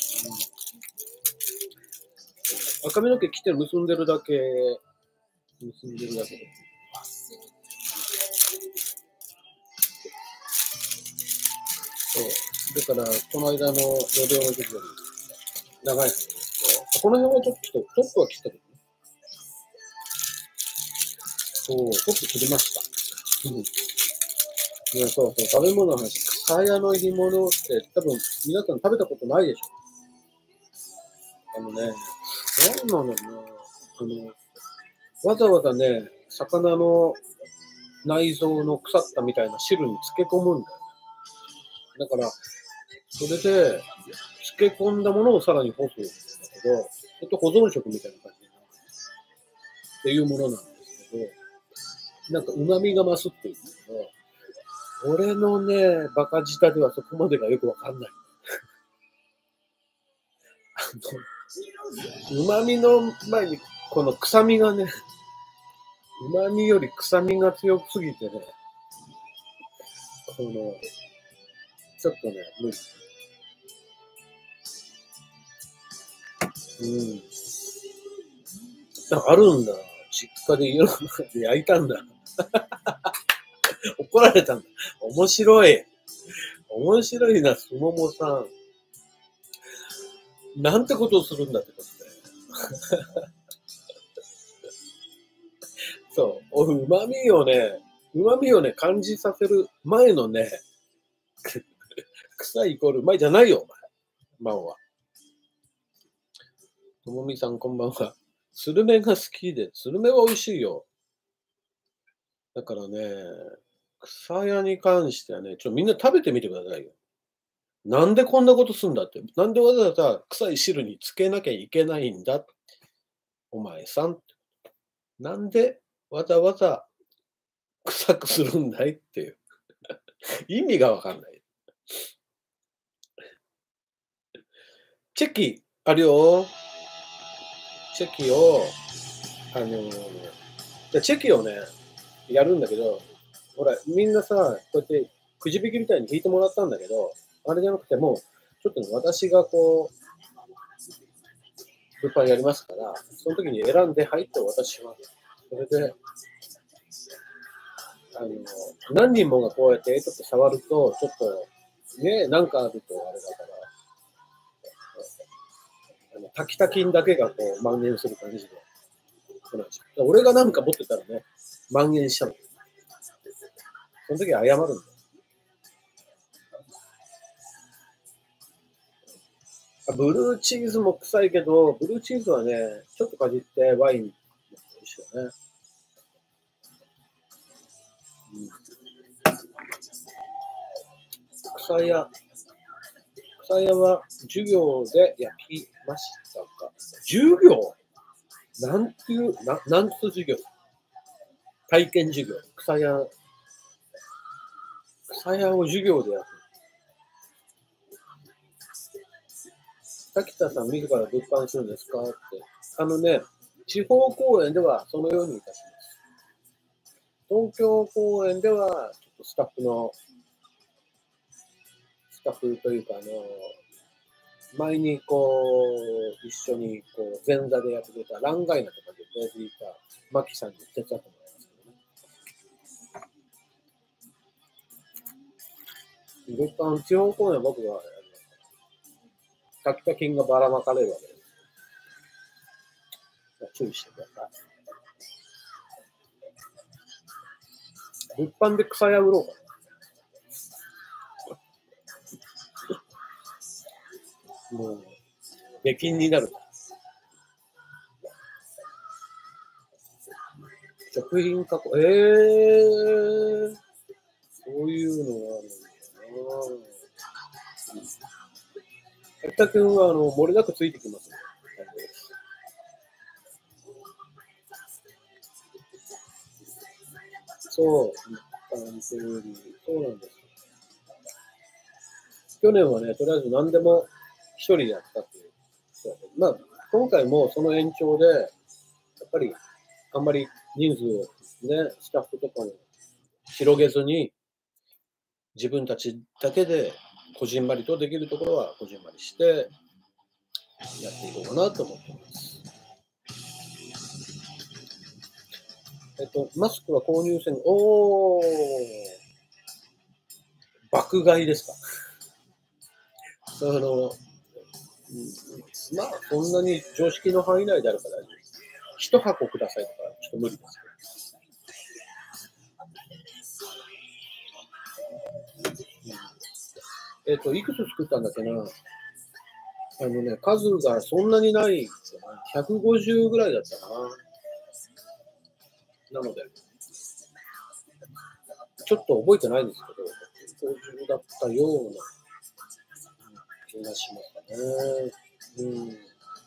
うん、赤身の毛切って結んでるだけ、結んでるだけで。そう。だから、この間のロデオの時より長い話ですけど、この辺はちょっと、トップは切ったけどね。そう、トップ切りました。うん。いや、そうそう、食べ物の話。草屋の干物って多分皆さん食べたことないでしょ。あのね、なんなのな、あの、わざわざね、魚の内臓の腐ったみたいな汁に漬け込むんだよ。だから、それで、漬け込んだものをさらに干すんだけど、ちょっと保存食みたいな感じになるっていうものなんですけど、なんか旨味が増すっていうんだけど、俺のね、バカ舌ではそこまでがよくわかんない。旨味の前に、この臭みがね、旨味より臭みが強すぎてね、この、ちょっとね、無理。うん。あるんだ。実家で家の中で焼いたんだ。怒られたんだ。面白い。面白いな、すももさん。なんてことをするんだってことで。そう。うまみをね、うまみをね、感じさせる前のね、臭いイコールうまいじゃないよ、お前。マンは。ともみさん、こんばんは。スルメが好きで、スルメは美味しいよ。だからね、草屋に関してはね、ちょっとみんな食べてみてくださいよ。なんでこんなことすんだって。なんでわざわざ臭い汁につけなきゃいけないんだ。お前さん。なんでわざわざ臭くするんだいっていう。意味がわかんない。チェキ、あるよ。チェキを、あのー、チェキをね、やるんだけど、ほら、みんなさ、こうやってくじ引きみたいに引いてもらったんだけど、あれじゃなくてもう、ちょっとね、私がこう、物販やりますから、その時に選んで入って渡します。それで、あの、何人もがこうやってちょっと触ると、ちょっと、ね、なんかあるとあれだから、あのタキタキンだけがこう蔓延する感じで。俺がなんか持ってたらね、蔓延しちゃう。その時は謝るんだよ。 ブルーチーズも臭いけど、ブルーチーズはね、ちょっとかじってワインも美味しいよね。うん、草屋、草屋は授業で焼きましたか？授業なんていう、ななんつう授業？体験授業。草屋、草屋を授業でやる。滝田さん自ら物販するんですかって。あのね、地方公演ではそのようにいたします。東京公演では、ちょっとスタッフの、スタッフというか、あの、前にこう、一緒にこう前座でやってくれたランガイナとかで出ていたマキさんに手伝ってもらいますけどね。物販、地方公演は僕がやりますから。滝田金がばらまかれるわけです。注意してください。物販で草屋売ろうかな。もう、出禁になる。食品加工、えー、そういうのがあるんだな。滝田君は、あの、漏れなくついてきますね。そう、そうなんです。去年はね、とりあえず何でも一人でやったっていう。まあ、今回もその延長で、やっぱりあんまり人数をね、スタッフとかに広げずに、自分たちだけでこじんまりとできるところはこじんまりしてやっていこうかなと思っています。えっと、マスクは購入せん、おー、爆買いですか。あの、まあ、そんなに常識の範囲内であるから大丈夫です。一箱くださいとか、ちょっと無理です。えっと、いくつ作ったんだっけな。あのね、数がそんなにない、ひゃくごじゅうぐらいだったかな。なので、ちょっと覚えてないんですけど、ひゃくごじゅうだったような気がしますね。うん。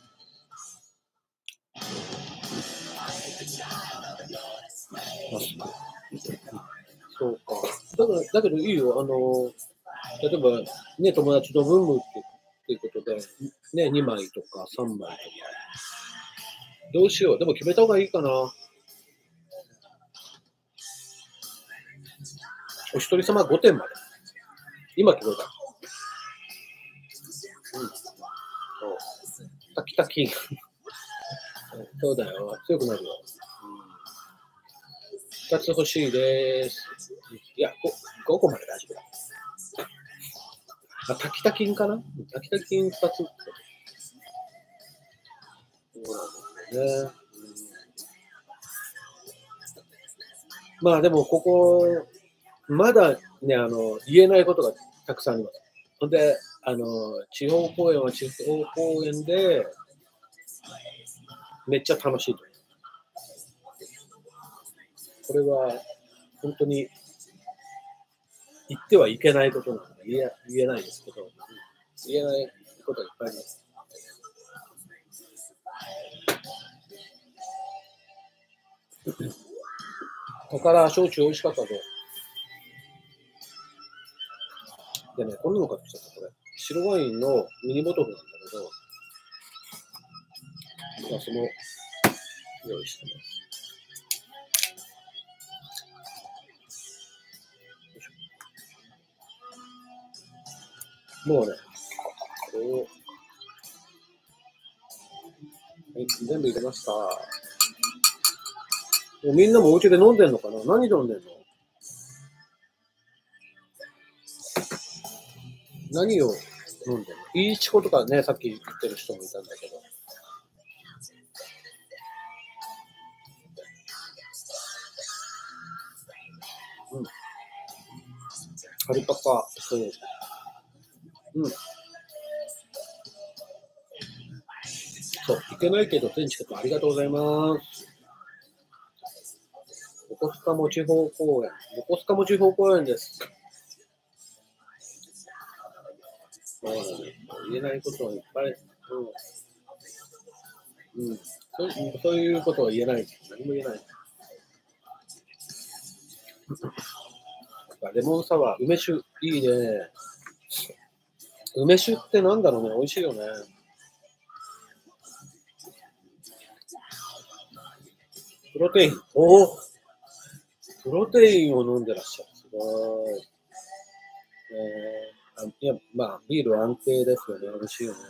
マスク。そうか。だから、だけどいいよ。あの、例えば、ね、友達と分母っていうことで、ね、にまいとかさんまいとか。どうしよう。でも決めた方がいいかな。お一人様ごてんまで。今聞こえた。うん。そう。タキタキ。そうだよ。強くなるよ。ふたつ欲しいです。いや、ごこまで大丈夫だ。あ、タキタキンかなタキタキンふたつ。そうなんですね。まあでも、ここ、まだね、あの、言えないことがたくさんあります。ほんで、あの、地方公演は地方公演で、めっちゃ楽しいと。これは、本当に言ってはいけないことなので言え、言えないですけど、言えないことがいっぱいあります。宝焼酎美味しかったぞ。でね、こんなの買ってきちゃった、これ。白ワインのミニボトルなんだけど、まあ、その、用意してます。もうね、これを、はい、全部入れました。もうみんなもお家で飲んでんのかな？何飲んでんの？何を飲んでんの？いいチコとかね、さっき言ってる人もいたんだけど。うん。アルパカ、そう。うん。 そう、行けないけど、全チケットありがとうございます。横須賀も地方公演。横須賀も地方公演です。そうだね。言えないことはいっぱい。うん。うん、そう、そういうことは言えない。何も言えない。レモンサワー、梅酒、いいね。梅酒ってなんだろうね、美味しいよね。プロテイン。おお、プロテインを飲んでらっしゃる。すごい。えー、あいや、まあ、ビール安定ですよね。美味しいよね。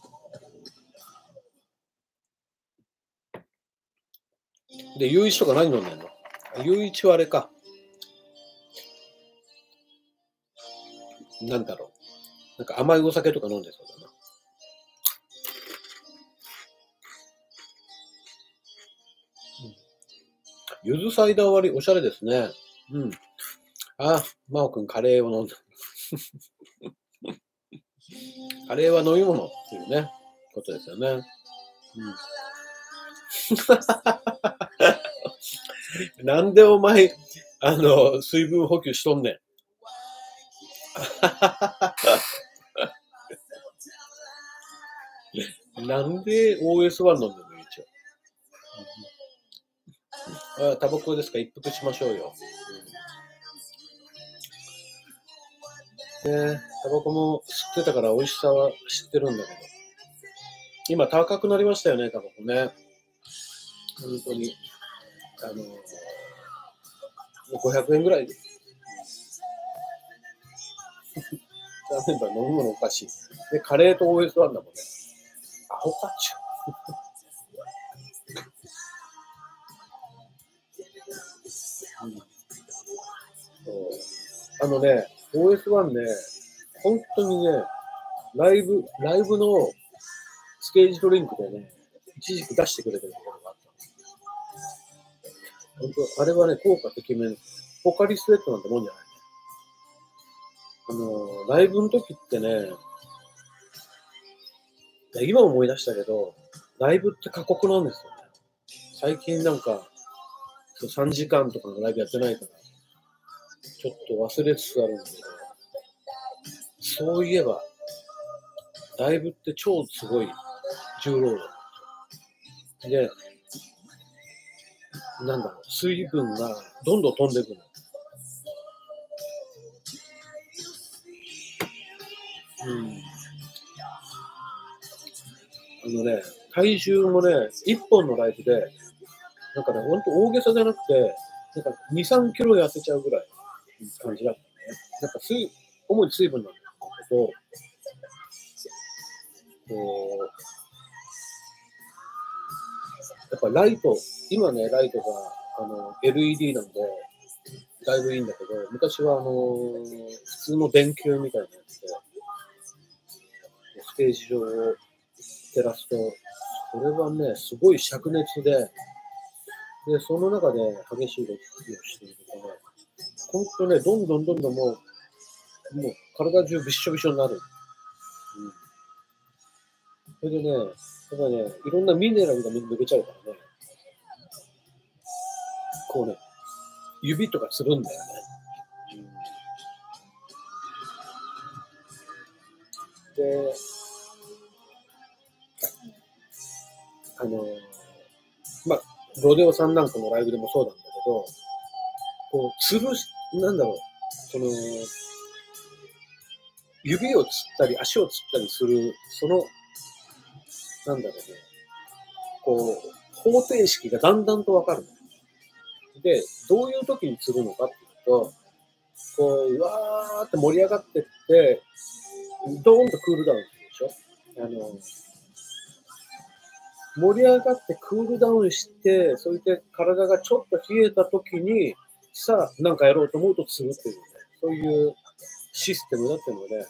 で、ゆういちとか何飲んでんの？ゆういちはあれか。なんだろう。なんか甘いお酒とか飲んでそうだな。ゆずサイダー割り、おしゃれですね。うん。あ、真央くんカレーを飲んだ。カレーは飲み物っていうね、ことですよね。うん、なんでお前、あの、水分補給しとんねん。なんで オーエスワン 飲んでるの一応。あ、タバコですか？一服しましょうよ。うん、ね、タバコも吸ってたから美味しさは知ってるんだけど。今高くなりましたよね、タバコね。本当に。あの、ごひゃくえんぐらいで。残念だ、飲み物おかしい。で、カレーと オーエスワン だもんね。アホかっちゅう。うん、そうあのね、オーエスワン ね、本当にね、ライブ、ライブのステージドリンクでね、一時期出してくれてるところがあった。本当、あれはね、効果てきめん。ポカリスエットなんてもんじゃない。あの、ライブの時ってね、今思い出したけど、ライブって過酷なんですよね。最近なんか、さんじかんとかのライブやってないから、ちょっと忘れつつあるんだけど、そういえば、ライブって超すごい重労働。で、なんだろう、水分がどんどん飛んでくる。うん。あのね、体重もね、いっぽんのライブで、なんかね、ほんと大げさじゃなくて、なんかに、さんキロ痩せちゃうぐらいの感じだったね。なんか水、主に水分なんだけど、こう、やっぱライト、今ね、ライトがあの エルイーディー なんで、だいぶいいんだけど、昔はあのー普通の電球みたいなやつで、ステージ上を照らすと、これはね、すごい灼熱で、で、その中で激しい動きをしているとね、ほんとね、どんどんどんどんもう、もう体中びっしょびしょになる。うん、それでね、ただね、いろんなミネラルが抜けちゃうからね、こうね、指とかするんだよね。うん、で、あのー、まあ、ロデオさんなんかのライブでもそうなんだけど、こう、つるし、なんだろう、その、指をつったり足をつったりする、その、なんだろうね、こう、方程式がだんだんとわかる。で、どういう時につるのかっていうと、こう、うわーって盛り上がってって、ドーンとクールダウンするでしょ。あの、盛り上がってクールダウンして、それで体がちょっと冷えた時に、さあ、なんかやろうと思うとつるっていうね、そういうシステムだっていうので、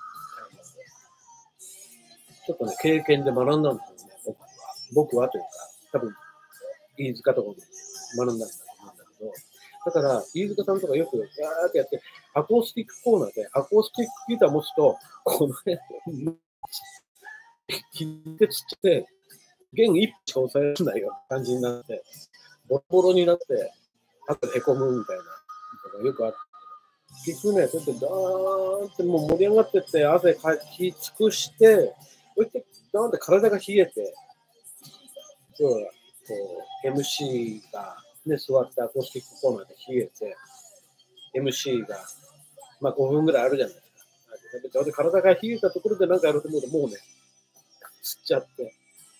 ちょっとね、経験で学んだんですよね、僕は。僕はというか、多分、飯塚とかで学んだんだと思うんだけど、だから、飯塚さんとかよく、ガーってやって、アコースティックコーナーで、アコースティックギター持つと、この辺、引いてつって、 弦一本しか押さえられないような感じになって、ボロボロになって、あとへこむみたいなのがよくあって、結局ね、そうやってダーンってもう盛り上がってって、汗かき尽くして、こうやってダーンって体が冷えて、要はこう エムシー が、ね、座ってアコースティックコーナーで冷えて、エムシー が、まあ、ごふんぐらいあるじゃないですか。で体が冷えたところで何かやると思うと、もうね、つっちゃって、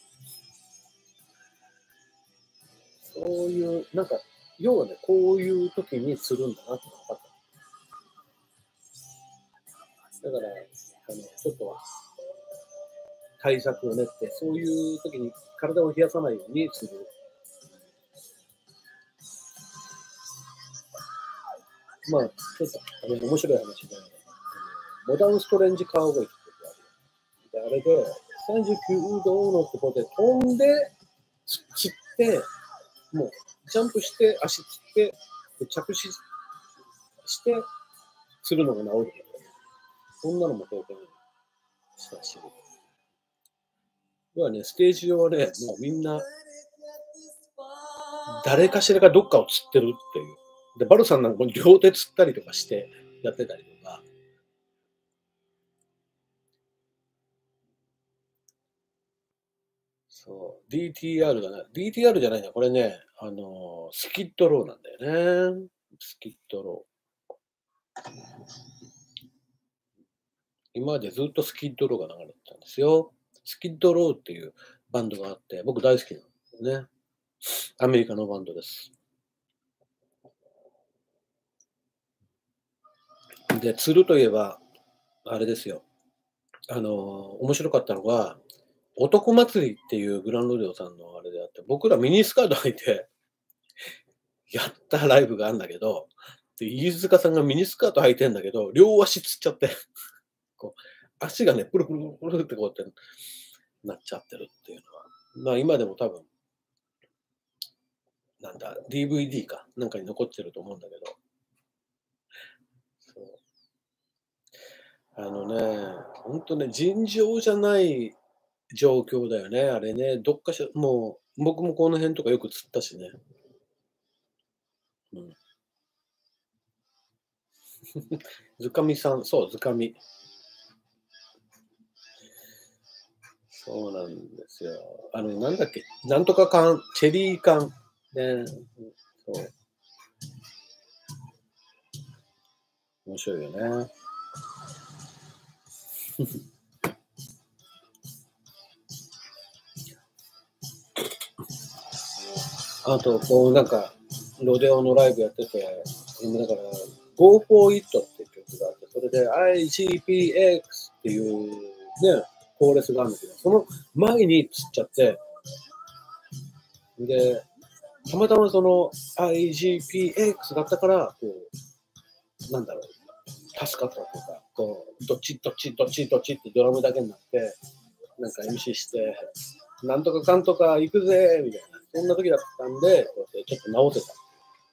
そういう、なんか、要はね、こういう時にするんだなって分かった。だから、あのちょっと対策を練って、そういう時に体を冷やさないようにする。まあ、ちょっとあの面白い話で、モダンストレンジカーボーイってある。で、あれで、さんじゅうきゅうどのところで飛んで、散って、もうジャンプして、足つって、着地して、するのが治る。そんなのも経験したし。要はね、ステージ上はね、もうみんな、誰かしらがどっかを釣ってるっていう。で、バルさんなんか両手釣ったりとかしてやってたりとか。そう、ディーティーアール がね、ディーティーアール じゃないな、これね、あのー、スキッドローなんだよね。スキッドロー。今までずっとスキッドローが流れてたんですよ。スキッドローっていうバンドがあって、僕大好きなんですよね。アメリカのバンドです。で、釣るといえば、あれですよ。あのー、面白かったのが、男祭りっていうグランロデオさんのあれであって、僕らミニスカート履いてやったライブがあるんだけど、で、飯塚さんがミニスカート履いてんだけど、両足つっちゃって、こう、足がね、プルプルプルってこうやってなっちゃってるっていうのは、まあ今でも多分、なんだ、ディーブイディー か、なんかに残ってると思うんだけど、そうあのね、ほんとね、尋常じゃない状況だよね、あれね。どっかしらもう、僕もこの辺とかよく釣ったしね。うん。ズカミさん、そう、ズカミ。そうなんですよ。あの、なんだっけ、なんとか缶、チェリー缶。ね、そう、面白いよね。あと、こう、なんか、ロデオのライブやってて、だから、Go for It っていう曲があって、それで アイジーピーエックス っていうね、コーレスがあるんだけど、その前に釣っちゃって、で、たまたまその アイジーピーエックス だったから、こう、なんだろう、助かったというか、こう、どっちどっちどっちどっちってドラムだけになって、なんか エムシー して、なんとかかんとか行くぜみたいな、そんな時だったんで、こうやってちょっと直せた。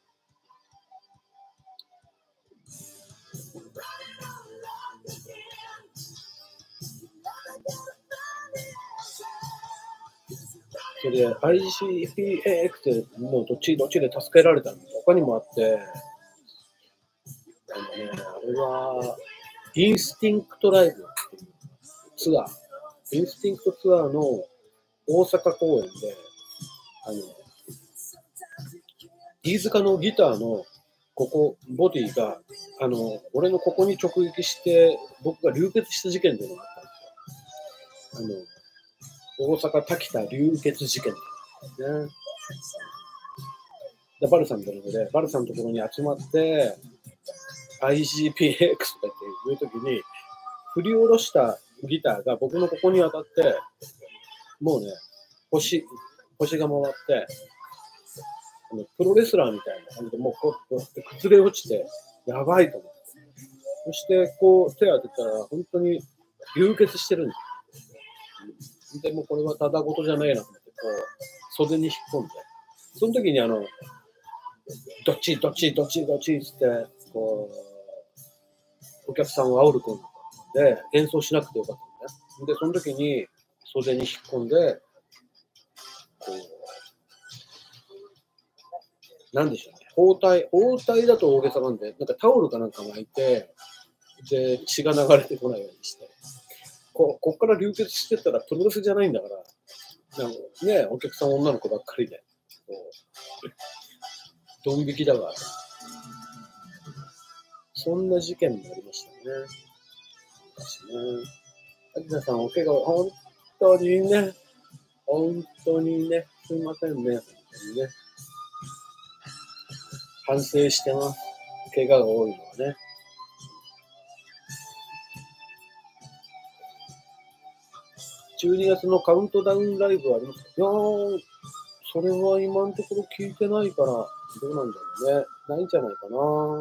それで アイジーピーエックス ってもうどっちどっちで助けられたの他にもあって、あのね、あれは、インスティンクトライブっていうツアー、インスティンクトツアーの大阪公演で、あの、飯塚のギターのここ、ボディが、あの、俺のここに直撃して、僕が流血した事件っていうのがあったんですよ。あの、大阪滝田流血事件っていうのね。で、バルさんのところで、バルさんのところに集まって、アイジーピーエックス とかっていうときに、振り下ろしたギターが僕のここに当たって、もうね、腰、腰が回って、あのプロレスラーみたいな感じで、もうこうやって崩れ落ちて、やばいと思って。そして、こう、手当てたら、本当に流血してるんですよ。でもこれはただ事じゃないなと思って、こう、袖に引っ込んで、その時にあの、どっちどっちどっちどっちって、こう、お客さんを煽る声で演奏しなくてよかったんだね。で、その時に袖に引っ込んで、 なんでしょうね、包帯、包帯だと大げさなんで、なんかタオルかなんか巻いて、で、血が流れてこないようにして、ここっから流血してったらプロレスじゃないんだから、なんかね、お客さん女の子ばっかりで、こう、ドン引きだから、そんな事件もありましたね。私ね。有田さん、お怪我、本当にね、本当にね、すいませんね、本当にね。反省してます。怪我が多いのはね。じゅうにがつのカウントダウンライブはありますか？いやー、それは今のところ聞いてないから、どうなんだろうね。ないんじゃないかな。うん、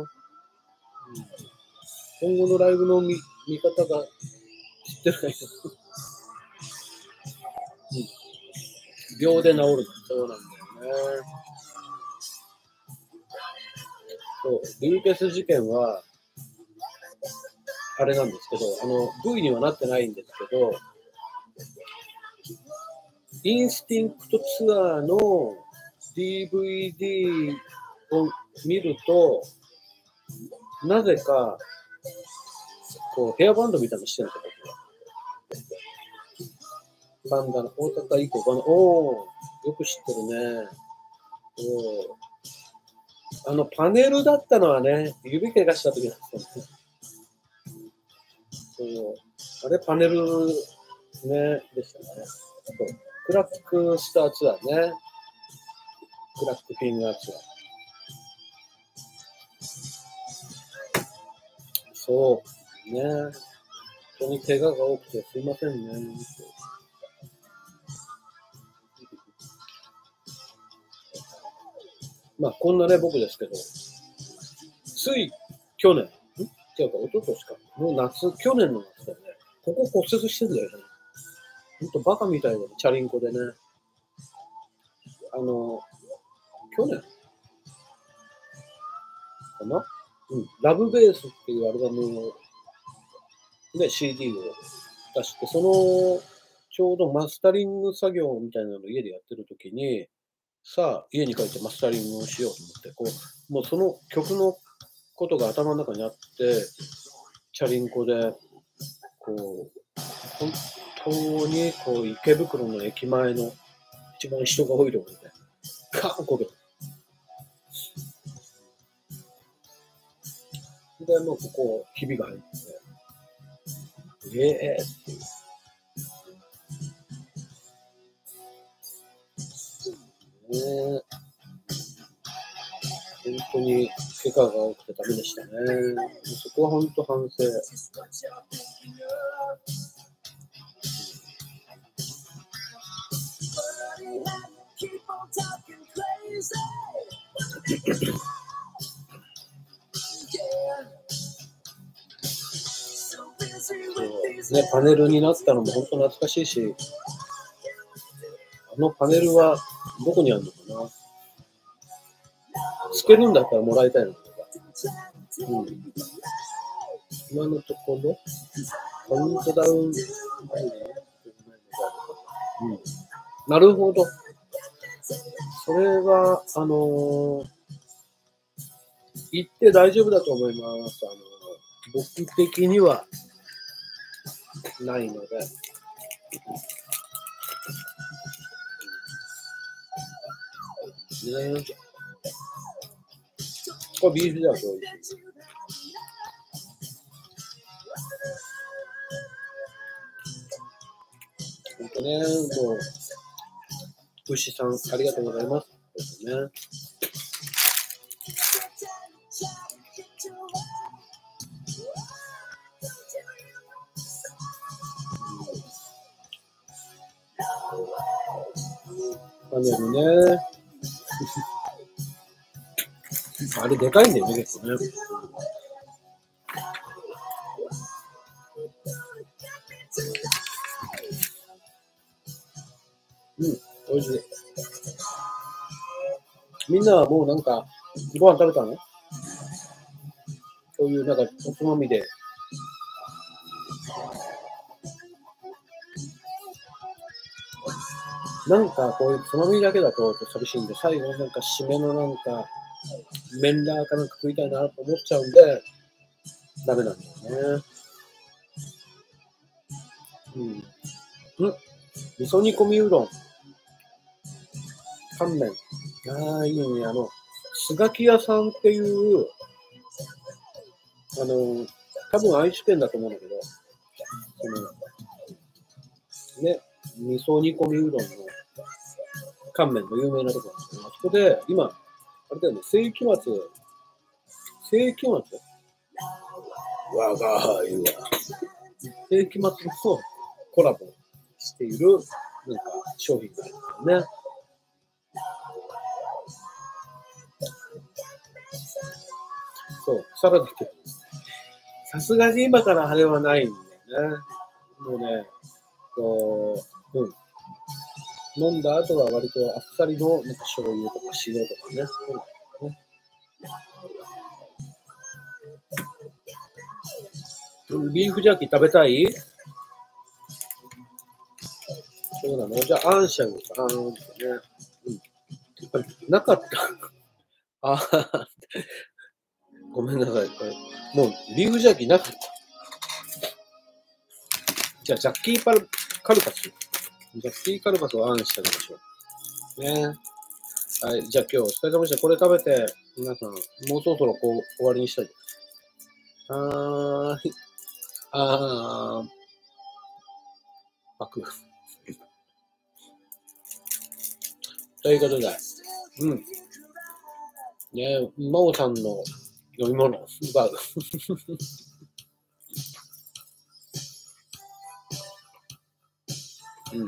今後のライブの見、見方が知ってないと。うん、秒で治る。そうなんだよね。そう、流血事件は、あれなんですけど、あの、V にはなってないんですけど、インスティンクトツアーの ディーブイディー を見ると、なぜか、こう、ヘアバンドみたいなのしてるんですよ、僕は。バンダナ、大阪以降、バンダナ、おー、よく知ってるね。おー、あの、パネルだったのはね、指怪我した時なんですよね。そう、あれ、パネル、ね、でしたね。あと、クラックスターツアーね。クラックフィンガーツアー。そう、ね。本当に怪我が多くてすいませんね。まあ、こんなね、僕ですけど、つい去年、ん違うか、一昨年か。の夏、去年の夏だよね。ここ骨折してんだよね。ほんとバカみたいなチャリンコでね。あの、去年かな、うん。ラブベースっていうアルバムの、ね、シーディー を出して、その、ちょうどマスタリング作業みたいなのを家でやってる時に、さあ、家に帰ってマスタリングをしようと思って、こう、もうその曲のことが頭の中にあって、チャリンコで、こう、本当に、こう、池袋の駅前の一番人が多いところで、カーンこけた。で、もうここ、ひびが入って、ええー、っていう。ね、本当に怪我が多くてダメでしたね。そこは本当反省。そうね、パネルになったのも本当懐かしいし、あのパネルはどこにあるのかな。つけるんだったらもらいたいのとか。うん、今のところ、カウントダウン、うん、なるほど。それは、あのー、行って大丈夫だと思います。あのー、僕的にはないので。ね、これビーフだと美味しい。本当ね、もう、牛さん、ありがとうございます。ですね。パネルね。あれでかいんだよね、結構ね。うん、美味しい。みんなはもうなんか、ご飯食べたの？そういうなんかおつまみで。なんかこういうつまみだけだと寂しいんで、最後なんか締めのなんか麺ラーかなんか食いたいなと思っちゃうんで、ダメなんだよね。うん。ん味噌煮込みうどん。乾麺。ああ、いいよね。あの、スガキ屋さんっていう、あの、多分愛知県だと思うんだけど、その、ね、味噌煮込みうどんの乾麺の有名なところなんですけど、あそこで、今、あれだよね、世紀末、世紀末、我が輩は、世紀末のコラボしている、なんか、商品があるんだよね。そう、サラダって。さすがに今からあれはないんだよね。もうね、こう、うん。飲んだ後は割とあっさりのなんか醤油とか塩とかね。そうねビーフジャーキー食べたい？そうなの？じゃあ、アンシャンか。あのね。うん。やっぱりなかった。あごめんなさい。もう、ビーフジャーキーなかった。じゃあ、ジャッキーパルカルパス。ジャッキーカルパスをアンしてあげましょう。ね。はい。じゃあ今日お疲れ様でした。これ食べて、皆さん、もうそろそろこう終わりにしたいです。はーい。あー、パク。ということで、うん。ね、真央さんの飲み物、バウ。うん。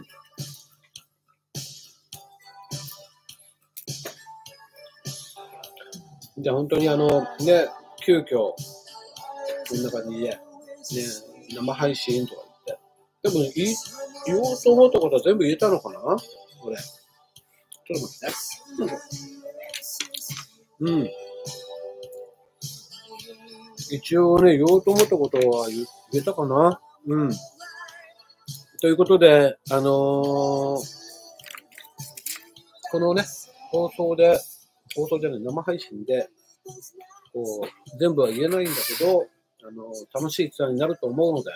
じゃあ本当にあの、ね、急遽、こんな感じで、ね、生配信とか言って。でも、い言おうと思ったことは全部言えたのかなこれ。ちょっと待ってね。うん。一応ね、言おうと思ったことは言言えたかなうん。ということで、あのーこのね、放送で、放送じゃない、生配信で、こう、全部は言えないんだけど、あのー楽しいツアーになると思うので、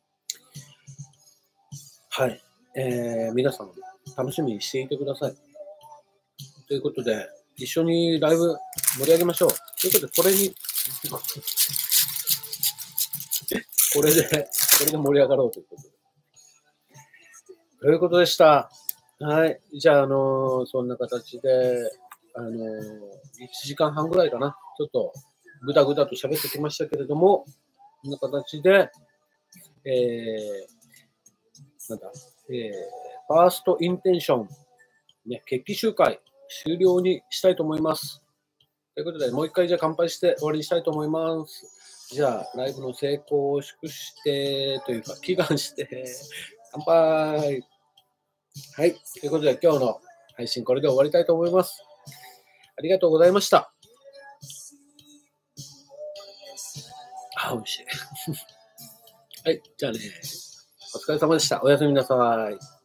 はい。えー、皆さん、楽しみにしていてください。ということで、一緒にライブ盛り上げましょう。ということで、これに、これで、これで盛り上がろうということで。ということでした。はい。じゃあ、あのーそんな形で、あのー、いちじかんはんぐらいかな。ちょっと、ぐだぐだと喋ってきましたけれども、こんな形で、えー、なんだ、えー、ファーストインテンション、ね、決起集会、終了にしたいと思います。ということで、もう一回じゃあ乾杯して終わりにしたいと思います。じゃあ、ライブの成功を祝して、というか、祈願して、乾杯。はい。ということで、今日の配信これで終わりたいと思います。ありがとうございました。あ、美味しい。はい。じゃあね、お疲れ様でした。おやすみなさい。